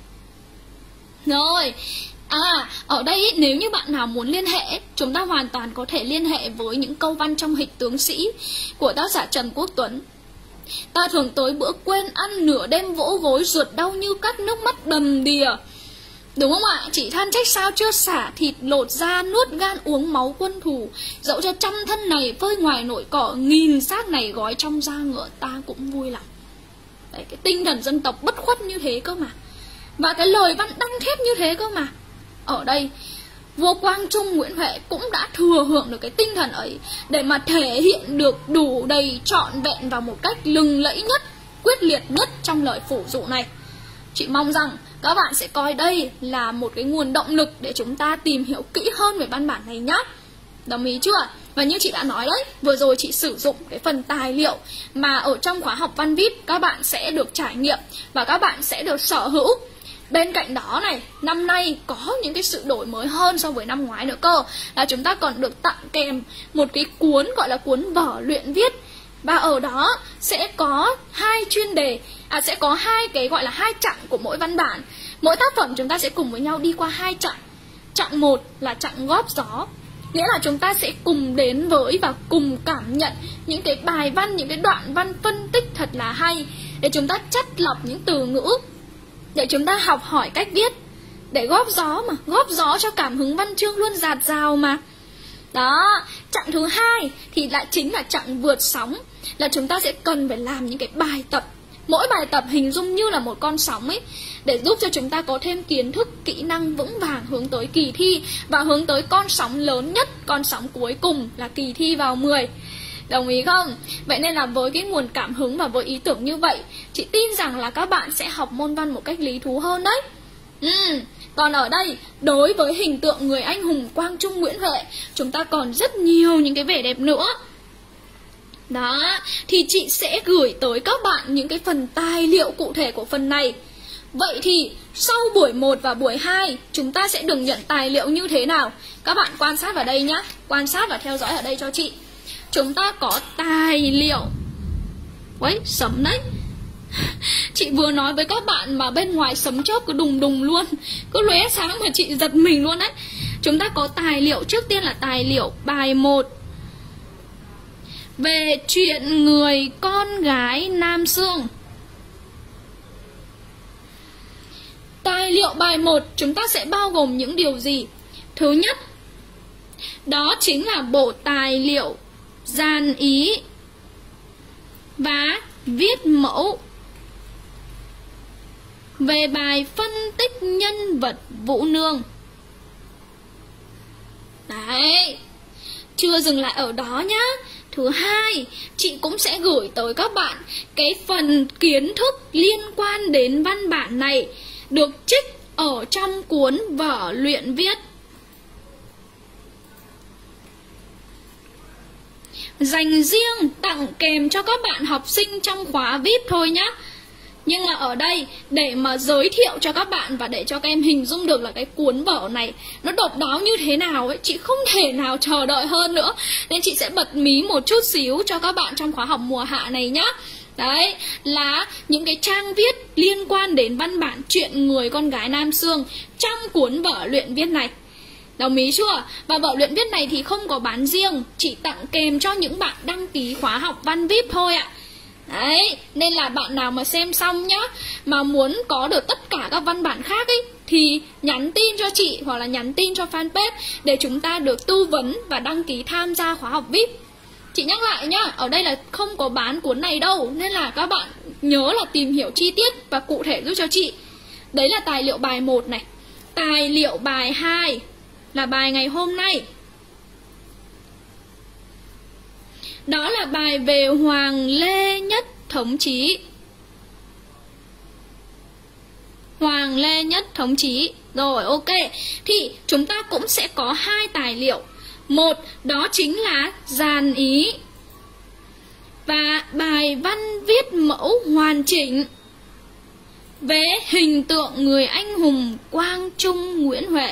Rồi. À, ở đây ý, nếu như bạn nào muốn liên hệ, chúng ta hoàn toàn có thể liên hệ với những câu văn trong Hịch tướng sĩ của tác giả Trần Quốc Tuấn. Ta thường tới bữa quên ăn, nửa đêm vỗ gối, ruột đau như cắt, nước mắt đầm đìa. Đúng không ạ? Chỉ than trách sao chưa xả thịt lột da, nuốt gan uống máu quân thù. Dẫu cho trăm thân này phơi ngoài nội cỏ, nghìn xác này gói trong da ngựa, ta cũng vui lòng. Đấy, cái tinh thần dân tộc bất khuất như thế cơ mà. Và cái lời văn đăng thép như thế cơ mà. Ở đây, vua Quang Trung Nguyễn Huệ cũng đã thừa hưởng được cái tinh thần ấy để mà thể hiện được đủ đầy trọn vẹn và một cách lừng lẫy nhất, quyết liệt nhất trong lời phủ dụ này. Chị mong rằng các bạn sẽ coi đây là một cái nguồn động lực để chúng ta tìm hiểu kỹ hơn về văn bản này nhé. Đồng ý chưa? Và như chị đã nói đấy, vừa rồi chị sử dụng cái phần tài liệu mà ở trong khóa học Văn vê i pê các bạn sẽ được trải nghiệm và các bạn sẽ được sở hữu. Bên cạnh đó này, năm nay có những cái sự đổi mới hơn so với năm ngoái nữa cơ, là chúng ta còn được tặng kèm một cái cuốn gọi là cuốn vở luyện viết. Và ở đó sẽ có hai chuyên đề, à sẽ có hai cái gọi là hai chặng của mỗi văn bản. Mỗi tác phẩm chúng ta sẽ cùng với nhau đi qua hai chặng. Chặng một là chặng góp gió, nghĩa là chúng ta sẽ cùng đến với và cùng cảm nhận những cái bài văn, những cái đoạn văn phân tích thật là hay, để chúng ta chắt lọc những từ ngữ, để chúng ta học hỏi cách viết, để góp gió mà, góp gió cho cảm hứng văn chương luôn dạt dào mà. Đó, chặng thứ hai thì lại chính là chặng vượt sóng, là chúng ta sẽ cần phải làm những cái bài tập. Mỗi bài tập hình dung như là một con sóng ấy, để giúp cho chúng ta có thêm kiến thức, kỹ năng vững vàng hướng tới kỳ thi và hướng tới con sóng lớn nhất, con sóng cuối cùng là kỳ thi vào mười. Đồng ý không? Vậy nên là với cái nguồn cảm hứng và với ý tưởng như vậy, chị tin rằng là các bạn sẽ học môn văn một cách lý thú hơn đấy. Ừ. Còn ở đây, đối với hình tượng người anh hùng Quang Trung Nguyễn Huệ, chúng ta còn rất nhiều những cái vẻ đẹp nữa. Đó, thì chị sẽ gửi tới các bạn những cái phần tài liệu cụ thể của phần này. Vậy thì sau buổi một và buổi hai chúng ta sẽ được nhận tài liệu như thế nào? Các bạn quan sát vào đây nhá, quan sát và theo dõi ở đây cho chị. Chúng ta có tài liệu. Uầy, sấm đấy. Chị vừa nói với các bạn mà bên ngoài sấm chớp cứ đùng đùng luôn, cứ lóe sáng mà chị giật mình luôn đấy. Chúng ta có tài liệu, trước tiên là tài liệu bài một về chuyện người con gái Nam Xương. Tài liệu bài một chúng ta sẽ bao gồm những điều gì? Thứ nhất, đó chính là bộ tài liệu dàn ý và viết mẫu về bài phân tích nhân vật Vũ Nương. Đấy, chưa dừng lại ở đó nhá. Thứ hai, chị cũng sẽ gửi tới các bạn cái phần kiến thức liên quan đến văn bản này được trích ở trong cuốn vở luyện viết. Dành riêng tặng kèm cho các bạn học sinh trong khóa vi ai pi thôi nhá. Nhưng mà ở đây để mà giới thiệu cho các bạn và để cho các em hình dung được là cái cuốn vở này nó độc đáo như thế nào ấy, chị không thể nào chờ đợi hơn nữa. Nên chị sẽ bật mí một chút xíu cho các bạn trong khóa học mùa hạ này nhá. Đấy, là những cái trang viết liên quan đến văn bản chuyện người con gái Nam Xương trong cuốn vở luyện viết này. Đồng ý chưa? Và vở luyện viết này thì không có bán riêng, chỉ tặng kèm cho những bạn đăng ký khóa học văn vi ai pi thôi ạ. Đấy, nên là bạn nào mà xem xong nhá, mà muốn có được tất cả các văn bản khác ấy, thì nhắn tin cho chị hoặc là nhắn tin cho fanpage để chúng ta được tư vấn và đăng ký tham gia khóa học vi ai pi. Chị nhắc lại nhá, ở đây là không có bán cuốn này đâu, nên là các bạn nhớ là tìm hiểu chi tiết và cụ thể giúp cho chị. Đấy là tài liệu bài một này. Tài liệu bài hai là bài ngày hôm nay. Đó là bài về Hoàng Lê Nhất Thống Chí. Hoàng Lê Nhất Thống Chí. Rồi, ok. Thì chúng ta cũng sẽ có hai tài liệu. Một, đó chính là dàn ý và bài văn viết mẫu hoàn chỉnh về hình tượng người anh hùng Quang Trung Nguyễn Huệ.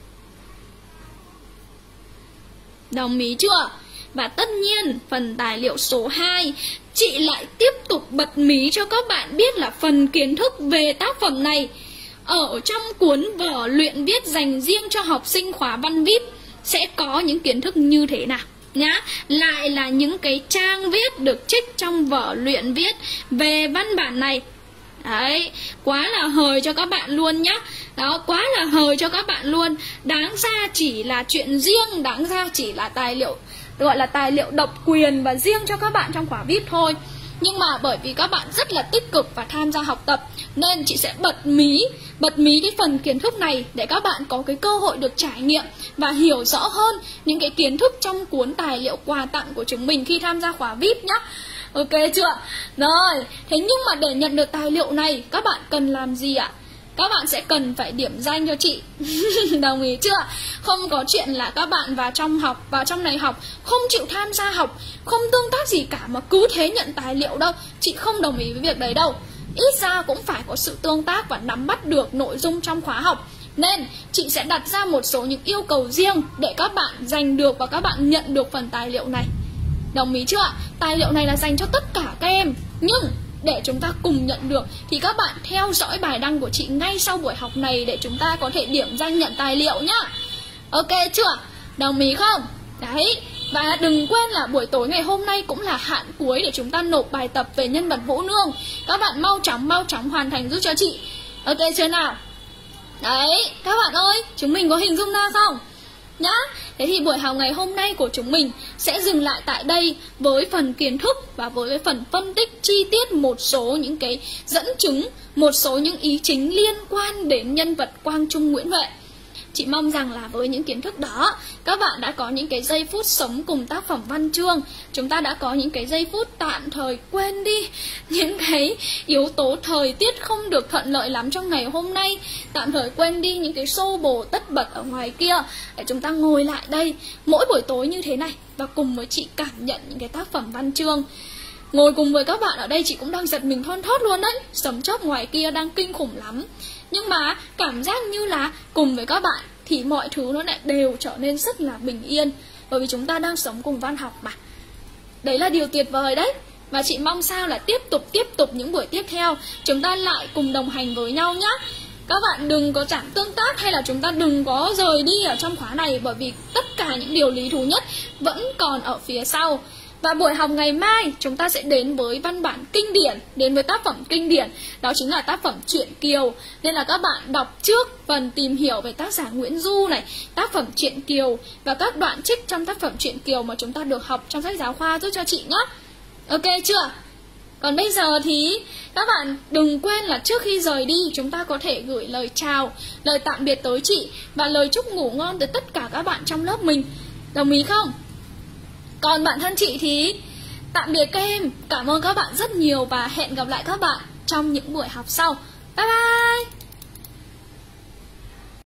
Đồng ý chưa? Và tất nhiên, phần tài liệu số hai, chị lại tiếp tục bật mí cho các bạn biết là phần kiến thức về tác phẩm này ở trong cuốn vở luyện viết dành riêng cho học sinh khóa văn vi ai pi sẽ có những kiến thức như thế nào nhá. Lại là những cái trang viết được trích trong vở luyện viết về văn bản này. Đấy, quá là hời cho các bạn luôn nhá. Đó, quá là hời cho các bạn luôn. Đáng ra chỉ là chuyện riêng, đáng ra chỉ là tài liệu gọi là tài liệu độc quyền và riêng cho các bạn trong khóa vi ai pi thôi. Nhưng mà bởi vì các bạn rất là tích cực và tham gia học tập nên chị sẽ bật mí Bật mí cái phần kiến thức này để các bạn có cái cơ hội được trải nghiệm và hiểu rõ hơn những cái kiến thức trong cuốn tài liệu quà tặng của chúng mình khi tham gia khóa vi ai pi nhá. Ok chưa? Rồi, thế nhưng mà để nhận được tài liệu này các bạn cần làm gì ạ? Các bạn sẽ cần phải điểm danh cho chị. Đồng ý chưa? Không có chuyện là các bạn vào trong học, vào trong này học không chịu tham gia học, không tương tác gì cả mà cứ thế nhận tài liệu đâu. Chị không đồng ý với việc đấy đâu. Ít ra cũng phải có sự tương tác và nắm bắt được nội dung trong khóa học. Nên chị sẽ đặt ra một số những yêu cầu riêng để các bạn giành được và các bạn nhận được phần tài liệu này. Đồng ý chưa? Tài liệu này là dành cho tất cả các em. Nhưng để chúng ta cùng nhận được thì các bạn theo dõi bài đăng của chị ngay sau buổi học này để chúng ta có thể điểm danh nhận tài liệu nhá. Ok chưa? Đồng ý không? Đấy. Và đừng quên là buổi tối ngày hôm nay cũng là hạn cuối để chúng ta nộp bài tập về nhân vật Vũ Nương. Các bạn mau chóng mau chóng hoàn thành giúp cho chị. Ok chưa nào? Đấy, các bạn ơi, chúng mình có hình dung ra không? Nhá. Thế thì buổi học ngày hôm nay của chúng mình sẽ dừng lại tại đây với phần kiến thức và với phần phân tích chi tiết một số những cái dẫn chứng, một số những ý chính liên quan đến nhân vật Quang Trung Nguyễn Huệ. Chị mong rằng là với những kiến thức đó, các bạn đã có những cái giây phút sống cùng tác phẩm văn chương. Chúng ta đã có những cái giây phút tạm thời quên đi những cái yếu tố thời tiết không được thuận lợi lắm trong ngày hôm nay. Tạm thời quên đi những cái xô bồ tất bật ở ngoài kia để chúng ta ngồi lại đây mỗi buổi tối như thế này và cùng với chị cảm nhận những cái tác phẩm văn chương. Ngồi cùng với các bạn ở đây chị cũng đang giật mình thon thót luôn đấy. Sấm chớp ngoài kia đang kinh khủng lắm. Nhưng mà cảm giác như là cùng với các bạn thì mọi thứ nó lại đều trở nên rất là bình yên. Bởi vì chúng ta đang sống cùng văn học mà. Đấy là điều tuyệt vời đấy. Và chị mong sao là tiếp tục tiếp tục những buổi tiếp theo chúng ta lại cùng đồng hành với nhau nhé. Các bạn đừng có giảm tương tác hay là chúng ta đừng có rời đi ở trong khóa này, bởi vì tất cả những điều lý thú nhất vẫn còn ở phía sau. Và buổi học ngày mai chúng ta sẽ đến với văn bản kinh điển, đến với tác phẩm kinh điển, đó chính là tác phẩm Truyện Kiều. Nên là các bạn đọc trước phần tìm hiểu về tác giả Nguyễn Du này, tác phẩm Truyện Kiều và các đoạn trích trong tác phẩm Truyện Kiều mà chúng ta được học trong sách giáo khoa giúp cho chị nhé. Ok chưa? Còn bây giờ thì các bạn đừng quên là trước khi rời đi chúng ta có thể gửi lời chào, lời tạm biệt tới chị và lời chúc ngủ ngon tới tất cả các bạn trong lớp mình. Đồng ý không? Còn bản thân chị thì tạm biệt các em. Cảm ơn các bạn rất nhiều và hẹn gặp lại các bạn trong những buổi học sau. Bye bye!